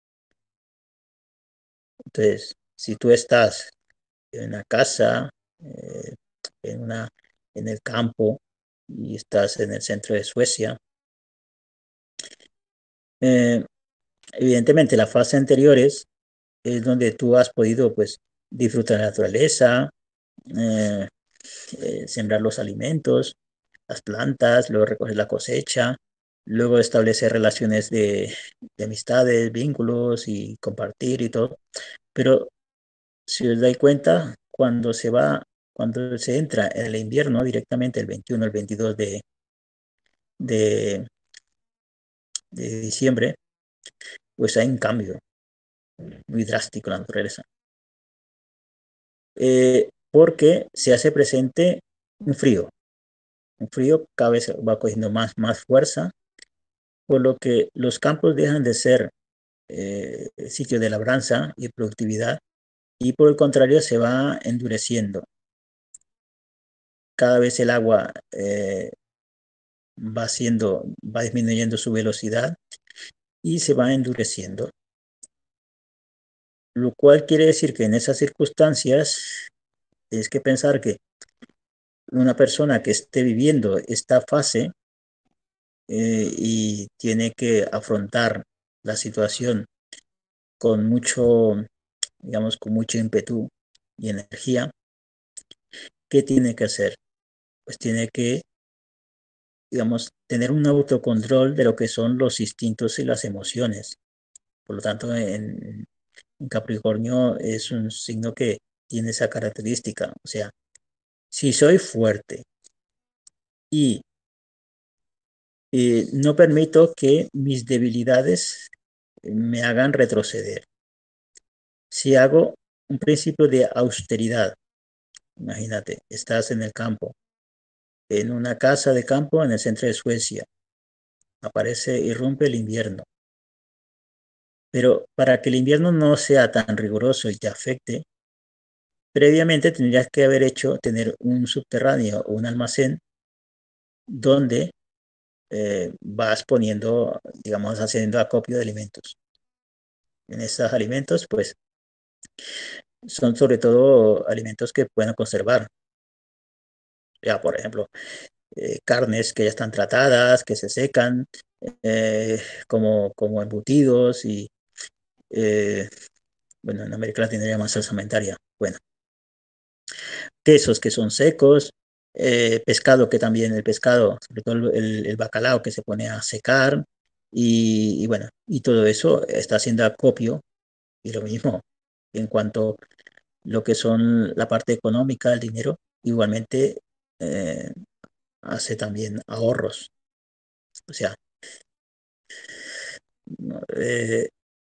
Entonces, si tú estás en una casa, eh, en en el campo y estás en el centro de Suecia, eh, evidentemente las fases anteriores es donde tú has podido pues disfrutar de la naturaleza, eh, sembrar los alimentos, las plantas, luego recoger la cosecha, luego establecer relaciones de amistades, vínculos y compartir y todo. Pero si os dais cuenta, cuando se entra en el invierno directamente el 21, el 22 de, de diciembre, pues hay un cambio muy drástico en la naturaleza. Porque se hace presente un frío cada vez va cogiendo más fuerza, por lo que los campos dejan de ser sitios de labranza y productividad y por el contrario se va endureciendo. Cada vez el agua va disminuyendo su velocidad y se va endureciendo, lo cual quiere decir que en esas circunstancias tienes que pensar que una persona que esté viviendo esta fase y tiene que afrontar la situación con mucho, digamos, con mucho ímpetu y energía, ¿qué tiene que hacer? Pues tiene que, digamos, tener un autocontrol de lo que son los instintos y las emociones. Por lo tanto, en Capricornio es un signo que tiene esa característica. O sea, si soy fuerte y no permito que mis debilidades me hagan retroceder. Si hago un principio de austeridad, imagínate, estás en el campo, en una casa de campo en el centro de Suecia, irrumpe el invierno. Pero para que el invierno no sea tan riguroso y te afecte, previamente tendrías que tener un subterráneo o un almacén donde vas poniendo, digamos, haciendo acopio de alimentos. En estos alimentos, pues, son sobre todo alimentos que pueden conservar. Ya, por ejemplo, carnes que ya están tratadas, que se secan, como embutidos y, eh, bueno, en América Latina se llama salsamentaria. Bueno, quesos que son secos, pescado que también el pescado, sobre todo el bacalao que se pone a secar y bueno, y todo eso está haciendo acopio y lo mismo en cuanto a lo que son la parte económica, el dinero, igualmente eh, hace también ahorros. O sea,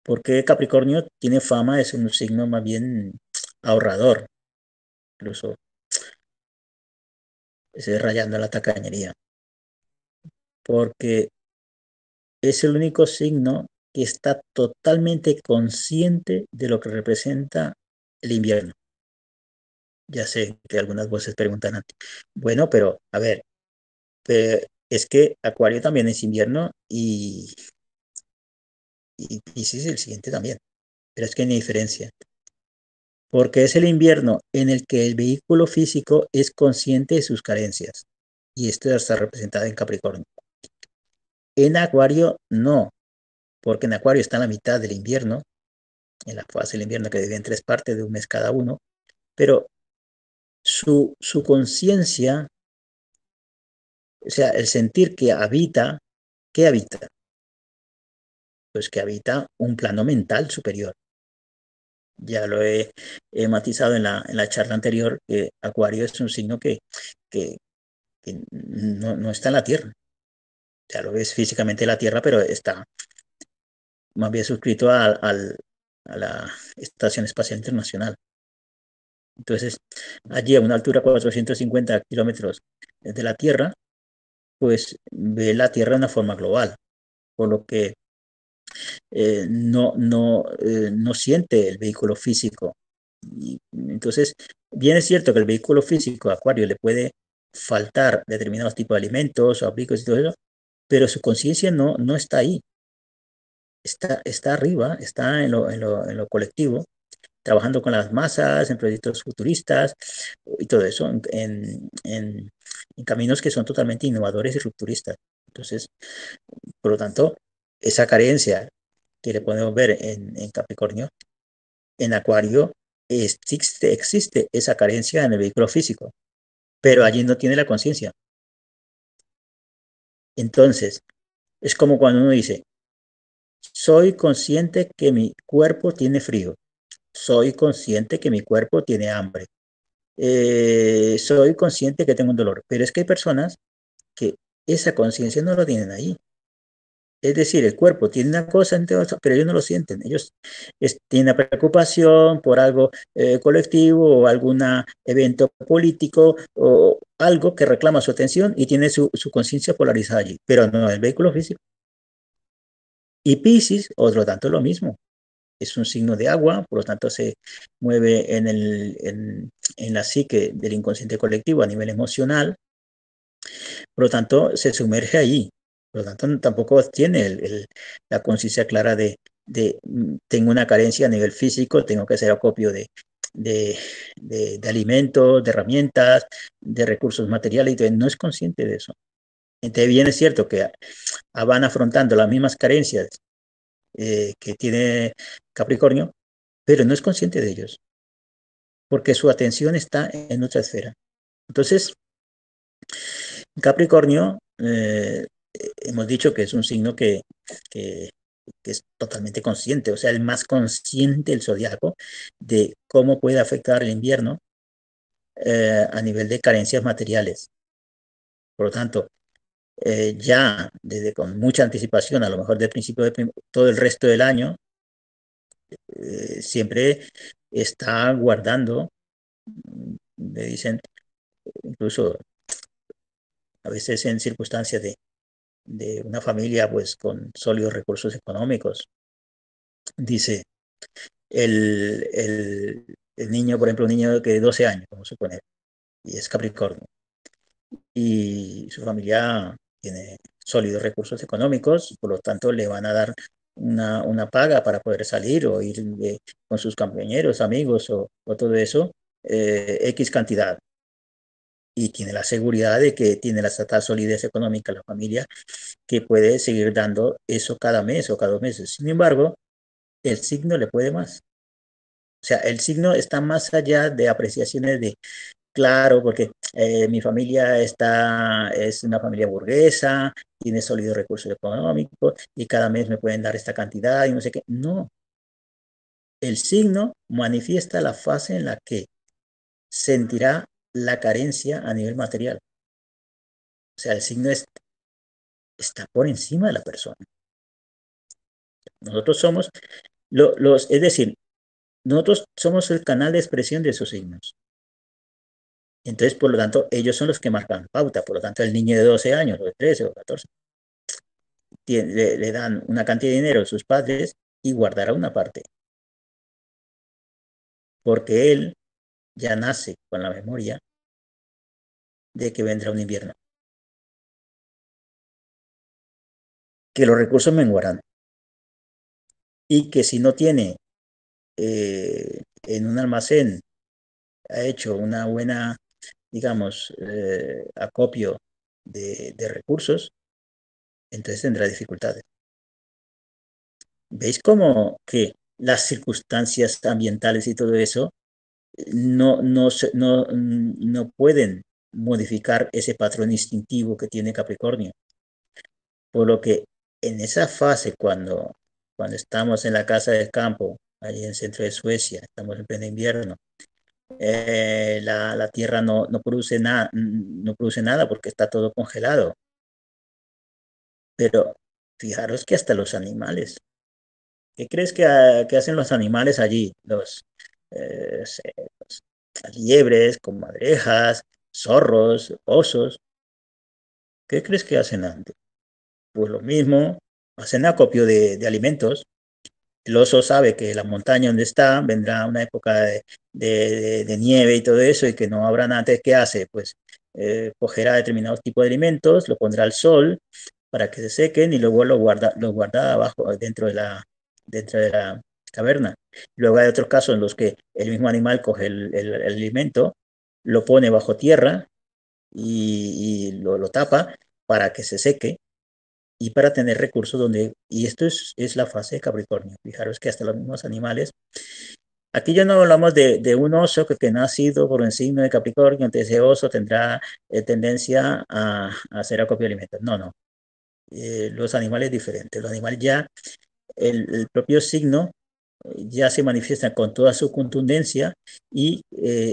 porque Capricornio tiene fama de ser un signo más bien ahorrador, incluso ese rayando la tacañería, porque es el único signo que está totalmente consciente de lo que representa el invierno. Ya sé que algunas voces preguntan, bueno, pero a ver, es que Acuario también es invierno y Piscis el siguiente también, pero es que hay una diferencia, porque es el invierno en el que el vehículo físico es consciente de sus carencias, y esto está representado en Capricornio. En Acuario no, porque en Acuario está en la mitad del invierno, en la fase del invierno que divide en tres partes de un mes cada uno, pero su conciencia, o sea, el sentir que habita, ¿qué habita? Pues que habita un plano mental superior. Ya lo he matizado en la charla anterior, que Acuario es un signo que, que no está en la Tierra. Ya lo ves físicamente en la Tierra, pero está más bien suscrito a la Estación Espacial Internacional. Entonces, allí a una altura de 450 kilómetros de la Tierra, pues ve la Tierra de una forma global, por lo que no siente el vehículo físico. Y entonces, bien es cierto que el vehículo físico, Acuario, le puede faltar determinados tipos de alimentos o abrigos y todo eso, pero su conciencia no está ahí, está arriba, está en lo colectivo, trabajando con las masas, en proyectos futuristas y todo eso, en caminos que son totalmente innovadores y rupturistas. Entonces, por lo tanto, esa carencia que le podemos ver en Capricornio, en Acuario existe esa carencia en el vehículo físico, pero allí no tiene la conciencia. Entonces, es como cuando uno dice, soy consciente que mi cuerpo tiene frío, soy consciente que mi cuerpo tiene hambre, soy consciente que tengo un dolor, pero es que hay personas que esa conciencia no lo tienen ahí. Es decir, el cuerpo tiene una cosa, pero ellos no lo sienten. Ellos tienen una preocupación por algo colectivo o algún evento político o algo que reclama su atención y tiene su conciencia polarizada allí, pero no el vehículo físico. Y Piscis, otro tanto, lo mismo. Es un signo de agua, por lo tanto se mueve en la psique del inconsciente colectivo a nivel emocional, por lo tanto se sumerge ahí, por lo tanto tampoco tiene la conciencia clara de tengo una carencia a nivel físico, tengo que hacer acopio de, de alimentos, de herramientas, de recursos materiales, y no es consciente de eso. Entonces bien es cierto que van afrontando las mismas carencias que tiene Capricornio, pero no es consciente de ellos, porque su atención está en otra esfera. Entonces, Capricornio, hemos dicho que es un signo que, que es totalmente consciente, o sea, el más consciente del zodiaco de cómo puede afectar el invierno a nivel de carencias materiales. Por lo tanto, ya desde con mucha anticipación, a lo mejor del principio de todo el resto del año, siempre está guardando, le dicen, incluso a veces en circunstancias de una familia pues con sólidos recursos económicos. Dice, el niño, por ejemplo, un niño que de 12 años, vamos a suponer, y es Capricornio, y su familia tiene sólidos recursos económicos, por lo tanto le van a dar una paga para poder salir o ir con sus compañeros, amigos o todo eso, X cantidad. Y tiene la seguridad de que tiene la solidez económica la familia que puede seguir dando eso cada mes o cada 2 meses. Sin embargo, el signo le puede más. O sea, el signo está más allá de apreciaciones de, claro, porque mi familia es una familia burguesa, tiene sólidos recursos económicos y cada mes me pueden dar esta cantidad y no sé qué. No, el signo manifiesta la fase en la que sentirá la carencia a nivel material. O sea, el signo está por encima de la persona. Nosotros somos Es decir, nosotros somos el canal de expresión de esos signos. Entonces, por lo tanto, ellos son los que marcan pauta. Por lo tanto, el niño de 12 años, o de 13 o 14, le dan una cantidad de dinero a sus padres y guardará una parte, porque él ya nace con la memoria de que vendrá un invierno, que los recursos menguarán y que si no tiene en un almacén, ha hecho una buena, digamos, acopio de recursos, entonces tendrá dificultades. ¿Veis cómo que las circunstancias ambientales y todo eso no pueden modificar ese patrón instintivo que tiene Capricornio? Por lo que en esa fase, cuando estamos en la casa del campo, allí en el centro de Suecia, estamos en pleno invierno, la tierra no produce nada porque está todo congelado. Pero fijaros que hasta los animales, ¿qué crees que hacen los animales allí? Sé, las liebres, comadrejas, zorros, osos, ¿qué crees que hacen antes? Pues lo mismo, hacen acopio de alimentos. El oso sabe que la montaña donde está vendrá una época de nieve y todo eso y que no habrá nada. ¿Qué hace? Pues cogerá determinados tipos de alimentos, lo pondrá al sol para que se sequen y luego lo guarda abajo, dentro de la caverna. Luego hay otros casos en los que el mismo animal coge el alimento, lo pone bajo tierra y lo tapa para que se seque y para tener recursos y esto es la fase de Capricornio. Fijaros que hasta los mismos animales, aquí ya no hablamos de un oso que ha nacido por un signo de Capricornio, entonces ese oso tendrá tendencia a hacer acopio de alimentos. No, no. Los animales diferentes. Los animales ya, el propio signo ya se manifiesta con toda su contundencia y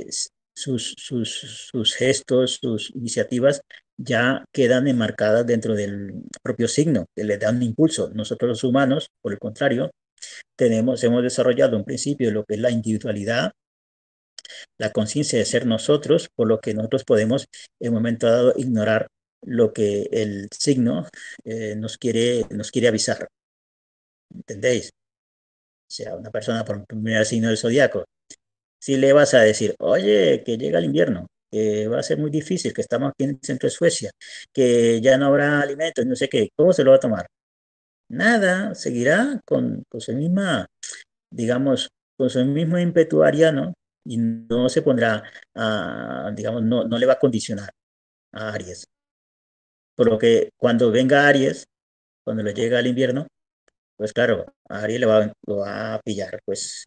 sus gestos, sus iniciativas ya quedan enmarcadas dentro del propio signo, que le da un impulso. Nosotros los humanos, por el contrario, hemos desarrollado un principio de lo que es la individualidad, la conciencia de ser nosotros, por lo que nosotros podemos en un momento dado ignorar lo que el signo nos quiere avisar. ¿Entendéis? O sea, una persona por un primer signo del zodiaco, si le vas a decir, oye, que llega el invierno, que va a ser muy difícil, que estamos aquí en el centro de Suecia, que ya no habrá alimentos, no sé qué, ¿cómo se lo va a tomar? Nada, seguirá con su misma, digamos, con su mismo ímpetu ariano y no se pondrá, digamos, no le va a condicionar a Aries. Por lo que cuando venga Aries, cuando le llega el invierno, pues claro, a Aries lo va a pillar, pues,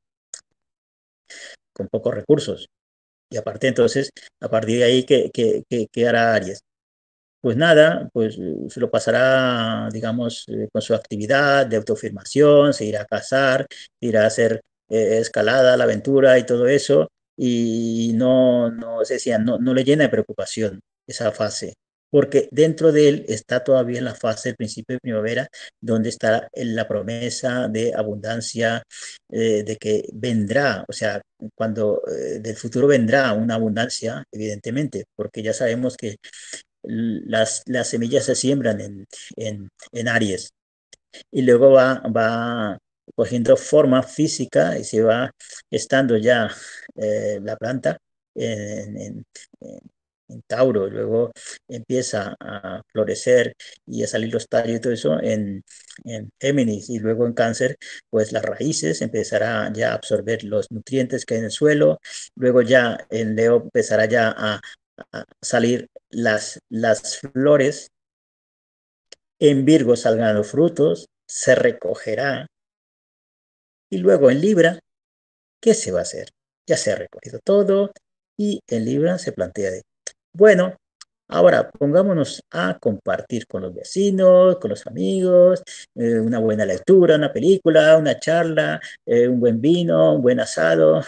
con pocos recursos. Y aparte, entonces, a partir de ahí, ¿qué hará Aries? Pues nada, pues se lo pasará, digamos, con su actividad de autoafirmación, se irá a cazar, irá a hacer escalada, la aventura y todo eso, y no, se decía, no le llena de preocupación esa fase, porque dentro de él está todavía en la fase del principio de primavera, donde está en la promesa de abundancia, de que vendrá, o sea, cuando del futuro vendrá una abundancia, evidentemente, porque ya sabemos que las semillas se siembran en Aries y luego va cogiendo forma física y se va estando ya la planta en, en, en, en Tauro, luego empieza a florecer y a salir los tallos y todo eso en Géminis y luego en Cáncer, pues las raíces empezará ya a absorber los nutrientes que hay en el suelo, luego ya en Leo empezará ya a salir las flores, en Virgo salgan los frutos, se recogerá y luego en Libra, ¿qué se va a hacer? Ya se ha recogido todo y en Libra se plantea de, bueno, ahora pongámonos a compartir con los vecinos, con los amigos, una buena lectura, una película, una charla, un buen vino, un buen asado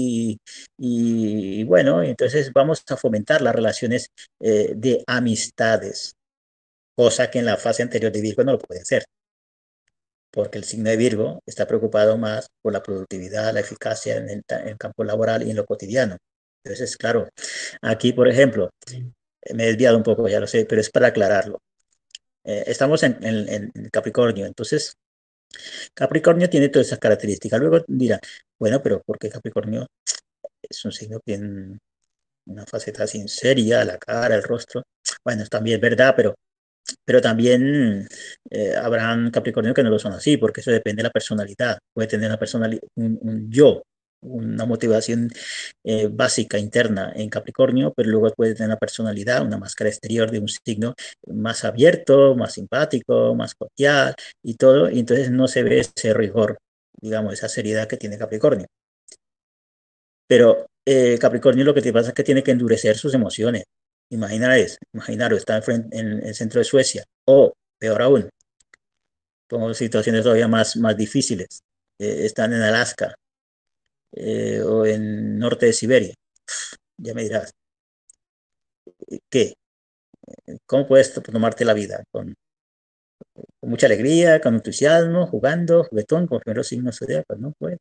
y bueno, entonces vamos a fomentar las relaciones de amistades, cosa que en la fase anterior de Virgo no lo puede hacer. porque el signo de Virgo está preocupado más por la productividad, la eficacia en el campo laboral y en lo cotidiano. Entonces, claro, aquí, por ejemplo, me he desviado un poco, ya lo sé, pero es para aclararlo. Estamos en Capricornio, entonces Capricornio tiene todas esas características. Luego dirán, bueno, pero ¿por qué Capricornio es un signo que tiene una faceta así seria, la cara, el rostro? Bueno, también es verdad, pero también habrán Capricornio que no lo son así, porque eso depende de la personalidad. Puede tener una personalidad, un yo, una motivación básica interna en Capricornio, pero luego puede tener una personalidad, una máscara exterior de un signo más abierto, más simpático, más cordial y todo, y entonces no se ve ese rigor, digamos, esa seriedad que tiene Capricornio. Pero Capricornio lo que te pasa es que tiene que endurecer sus emociones. Imaginaros, está en el centro de Suecia, o peor aún, pongo situaciones todavía más difíciles. Están en Alaska o en norte de Siberia. Ya me dirás, ¿qué? ¿Cómo puedes tomarte la vida? Con mucha alegría, con entusiasmo, jugando, juguetón, con primeros signos zodiacos, ¿no? Pues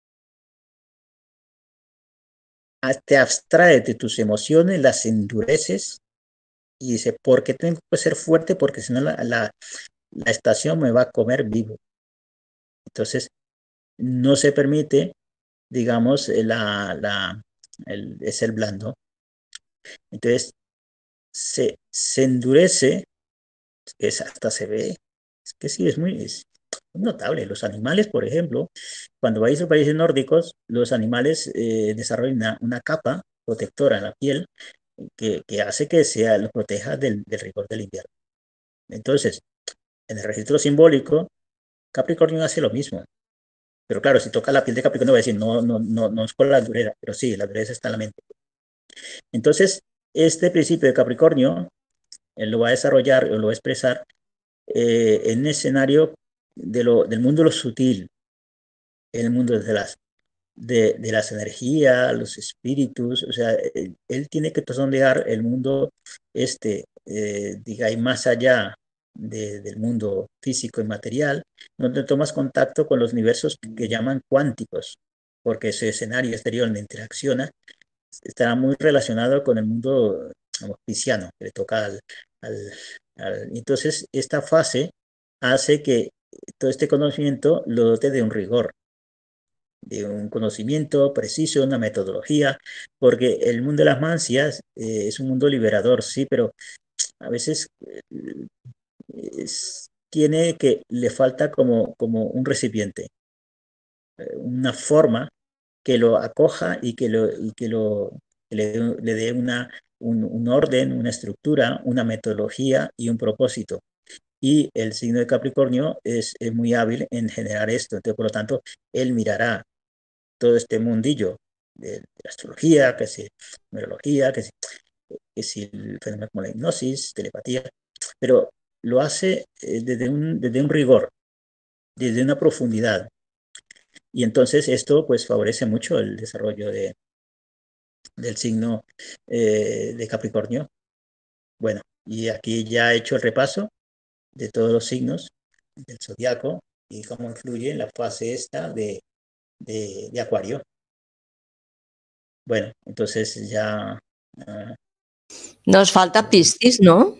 te abstraes de tus emociones, las endureces y dice, ¿por qué tengo que ser fuerte? Porque si no la estación me va a comer vivo. Entonces, no se permite, digamos, es el blando. Entonces, se endurece, hasta se ve, es que sí, es notable. Los animales, por ejemplo, cuando vais a países nórdicos, los animales desarrollan una capa protectora en la piel que hace que los proteja del rigor del invierno. Entonces, en el registro simbólico, Capricornio hace lo mismo. Pero claro, si toca la piel de Capricornio, va a decir, no, no, no, no es con la dureza, pero sí, la dureza está en la mente. Entonces, este principio de Capricornio, él lo va a desarrollar o lo va a expresar en un escenario del mundo de lo sutil, en el mundo de las energías, los espíritus, o sea, él tiene que sondear el mundo diga, y más allá del mundo físico y material, donde tomas contacto con los universos que llaman cuánticos, porque ese escenario exterior donde interacciona estará muy relacionado con el mundo digamos, pisciano, que le toca al, entonces, esta fase hace que todo este conocimiento lo dote de un conocimiento preciso, una metodología, porque el mundo de las mancias es un mundo liberador, sí, pero a veces le falta como un recipiente, una forma que lo acoja y que le dé un orden, una estructura, una metodología y un propósito. Y el signo de Capricornio es muy hábil en generar esto. Entonces, por lo tanto, él mirará todo este mundillo de la astrología, numerología, que si el fenómeno como la hipnosis, telepatía, pero lo hace desde un rigor, desde una profundidad. Y entonces esto pues favorece mucho el desarrollo del signo de Capricornio. Bueno, y aquí ya he hecho el repaso de todos los signos del zodiaco y cómo influye en la fase esta de Acuario. Bueno, entonces ya... Nos falta Piscis, ¿no?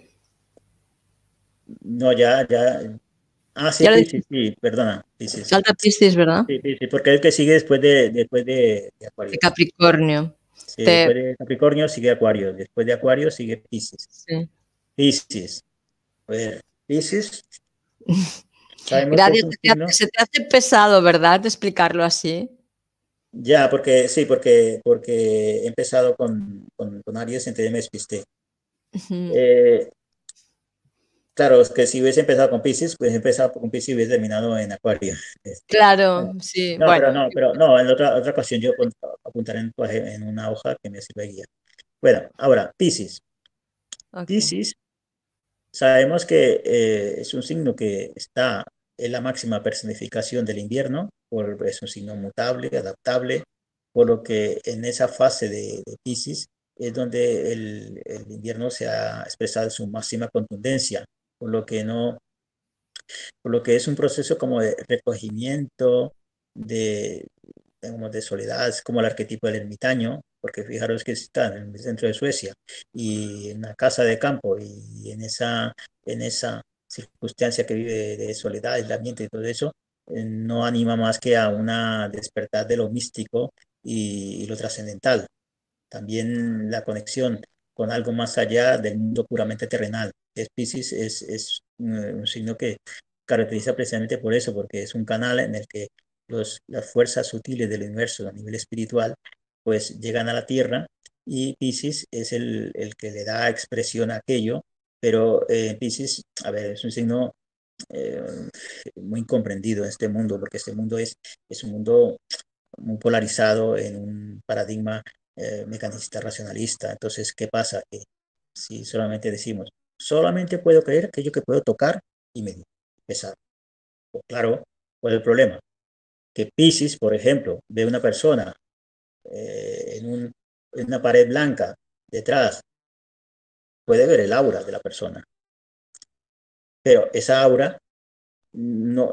no, ya. Ah, sí, Ya lo Piscis, dijiste, sí, perdona, Piscis. falta Piscis, ¿verdad? Sí, Piscis, porque es el que sigue después de De Acuario. Capricornio. Sí, Te, después de Capricornio sigue Acuario, después de Acuario sigue Piscis. sí. Piscis, a ver, Piscis, sabemos que es Gracias, un signo, se te hace pesado, ¿verdad? De explicarlo así. ya, porque sí, porque he empezado con Aries, entonces me despisté. Ujú. Eh, claro, es que si hubiese empezado con Piscis, pues he empezado con Piscis y hubiese terminado en Acuario. Claro, Bueno, sí, no, bueno, pero no, en otra ocasión yo apuntaré en una hoja que me sirva de guía. Bueno, ahora, Piscis. ok. Piscis, sabemos que es un signo que está en la máxima personificación del invierno, es un signo mutable, adaptable, por lo que en esa fase de Piscis es donde el invierno se ha expresado su máxima contundencia, por lo que no por lo que es un proceso como de recogimiento, de, como de soledad, es como el arquetipo del ermitaño, porque fijaros que está en el centro de Suecia y en una casa de campo y en esa circunstancia que vive de soledad, aislamiento y todo eso, no anima más que a una despertar de lo místico y lo trascendental. También la conexión con algo más allá del mundo puramente terrenal. Piscis es un signo que caracteriza precisamente por eso, porque es un canal en el que las fuerzas sutiles del universo a nivel espiritual pues llegan a la Tierra y Piscis es el que le da expresión a aquello, pero Piscis, a ver, es un signo eh, muy incomprendido en este mundo, porque este mundo es un mundo muy polarizado en un paradigma mecanicista racionalista. Entonces, ¿qué pasa? Que si solamente decimos, solamente puedo creer aquello que puedo tocar y medir, pesar. Pues claro, ¿cuál es el problema? Que Piscis, por ejemplo, ve una persona en una pared blanca detrás, puede ver el aura de la persona, pero esa aura no,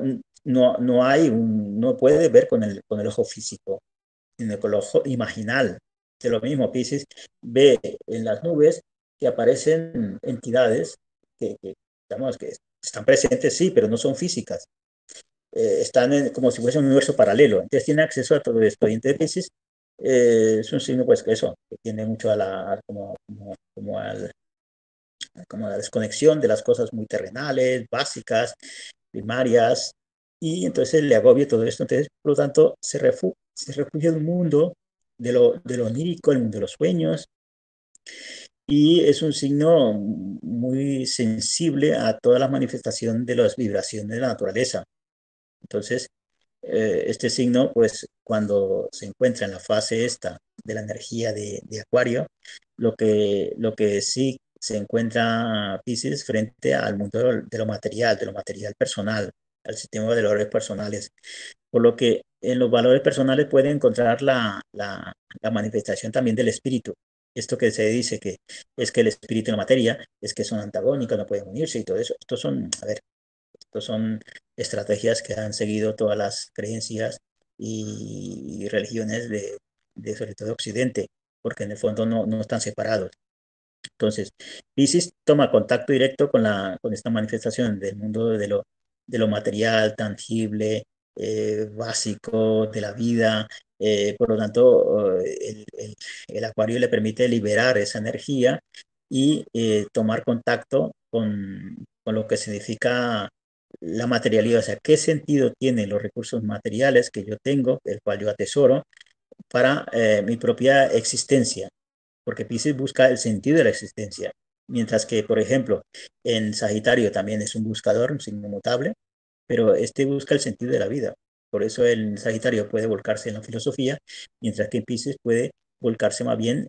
no puede ver con el ojo físico, sino con el ojo imaginal. De lo mismo, Pisces ve en las nubes que aparecen entidades digamos, que están presentes, sí, pero no son físicas. Están como si fuese un universo paralelo. Entonces tiene acceso a todo esto. Y entonces Pisces es un signo, pues, que eso, que tiene mucho a como a la desconexión de las cosas muy terrenales, básicas, primarias, y entonces le agobia todo esto. Entonces, por lo tanto, se refugia en un mundo de lo onírico, el mundo de los sueños, y es un signo muy sensible a toda la manifestación de las vibraciones de la naturaleza. Entonces, este signo, pues cuando se encuentra en la fase esta de la energía de Acuario, lo que sí se encuentra Pisces frente al mundo de lo material personal, al sistema de valores personales, por lo que en los valores personales puede encontrar la manifestación también del espíritu. Esto que se dice que es que el espíritu y la materia es que son antagónicos, no pueden unirse y todo eso. Estos son, a ver, estos son estrategias que han seguido todas las creencias y religiones sobre todo Occidente, porque en el fondo no están separados. Entonces, Piscis toma contacto directo con esta manifestación del mundo de lo material, tangible, básico, de la vida. Por lo tanto, el acuario le permite liberar esa energía y tomar contacto con lo que significa la materialidad. O sea, ¿qué sentido tienen los recursos materiales que yo tengo, el cual yo atesoro, para mi propia existencia? Porque Pisces busca el sentido de la existencia, mientras que, por ejemplo, en Sagitario también es un buscador, un signo mutable, pero este busca el sentido de la vida. Por eso el Sagitario puede volcarse en la filosofía, mientras que Pisces puede volcarse más bien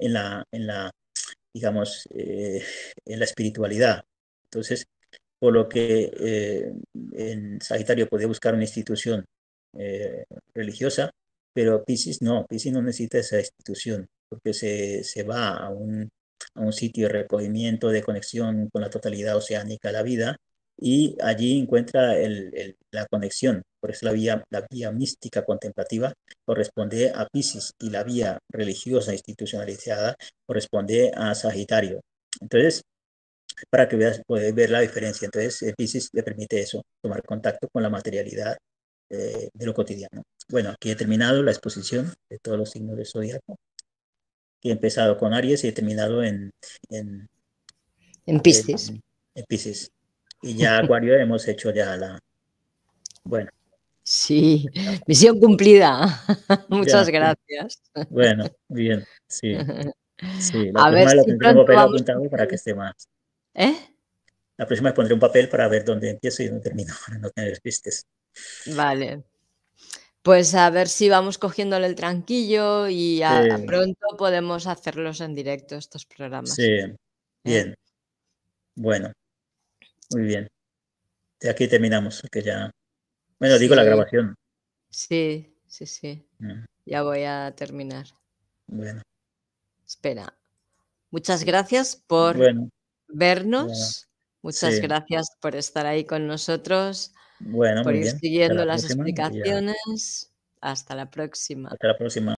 digamos, en la espiritualidad. Entonces, por lo que en Sagitario puede buscar una institución eh, religiosa, pero Piscis no necesita esa institución, porque se va a un sitio de recogimiento, de conexión con la totalidad oceánica de la vida, y allí encuentra la conexión. Por eso la vía mística contemplativa corresponde a Piscis y la vía religiosa institucionalizada corresponde a Sagitario. Entonces, para que veas, puedes ver la diferencia. Entonces, Piscis le permite eso, tomar contacto con la materialidad de lo cotidiano. Bueno, aquí he terminado la exposición de todos los signos del zodiaco, que he empezado con Aries y he terminado en, En Piscis. en Piscis. Y ya Acuario hemos hecho ya bueno, Sí, misión cumplida. Muchas ya, gracias. bueno, bien, sí, sí. La A ver próxima vez la si tendré un pronto papel vamos apuntado para que cogiendo. esté más. ¿Eh? La próxima vez pondré un papel para ver dónde empiezo y dónde termino, para no tener pistes. Vale. Pues a ver si vamos cogiéndole el tranquillo y a Sí, pronto podemos hacerlos en directo estos programas, sí, ¿eh? bien, bueno, muy bien. De aquí terminamos, que ya, bueno, digo la Sí, grabación. sí, sí, sí. Mm, Ya voy a terminar. bueno, Espera. Muchas sí. gracias por Bueno, bueno, vernos Muchas Sí. gracias por estar ahí con nosotros, Bueno, por muy ir bien. Hasta siguiendo la las próxima y ya explicaciones. Hasta la próxima. hasta la próxima.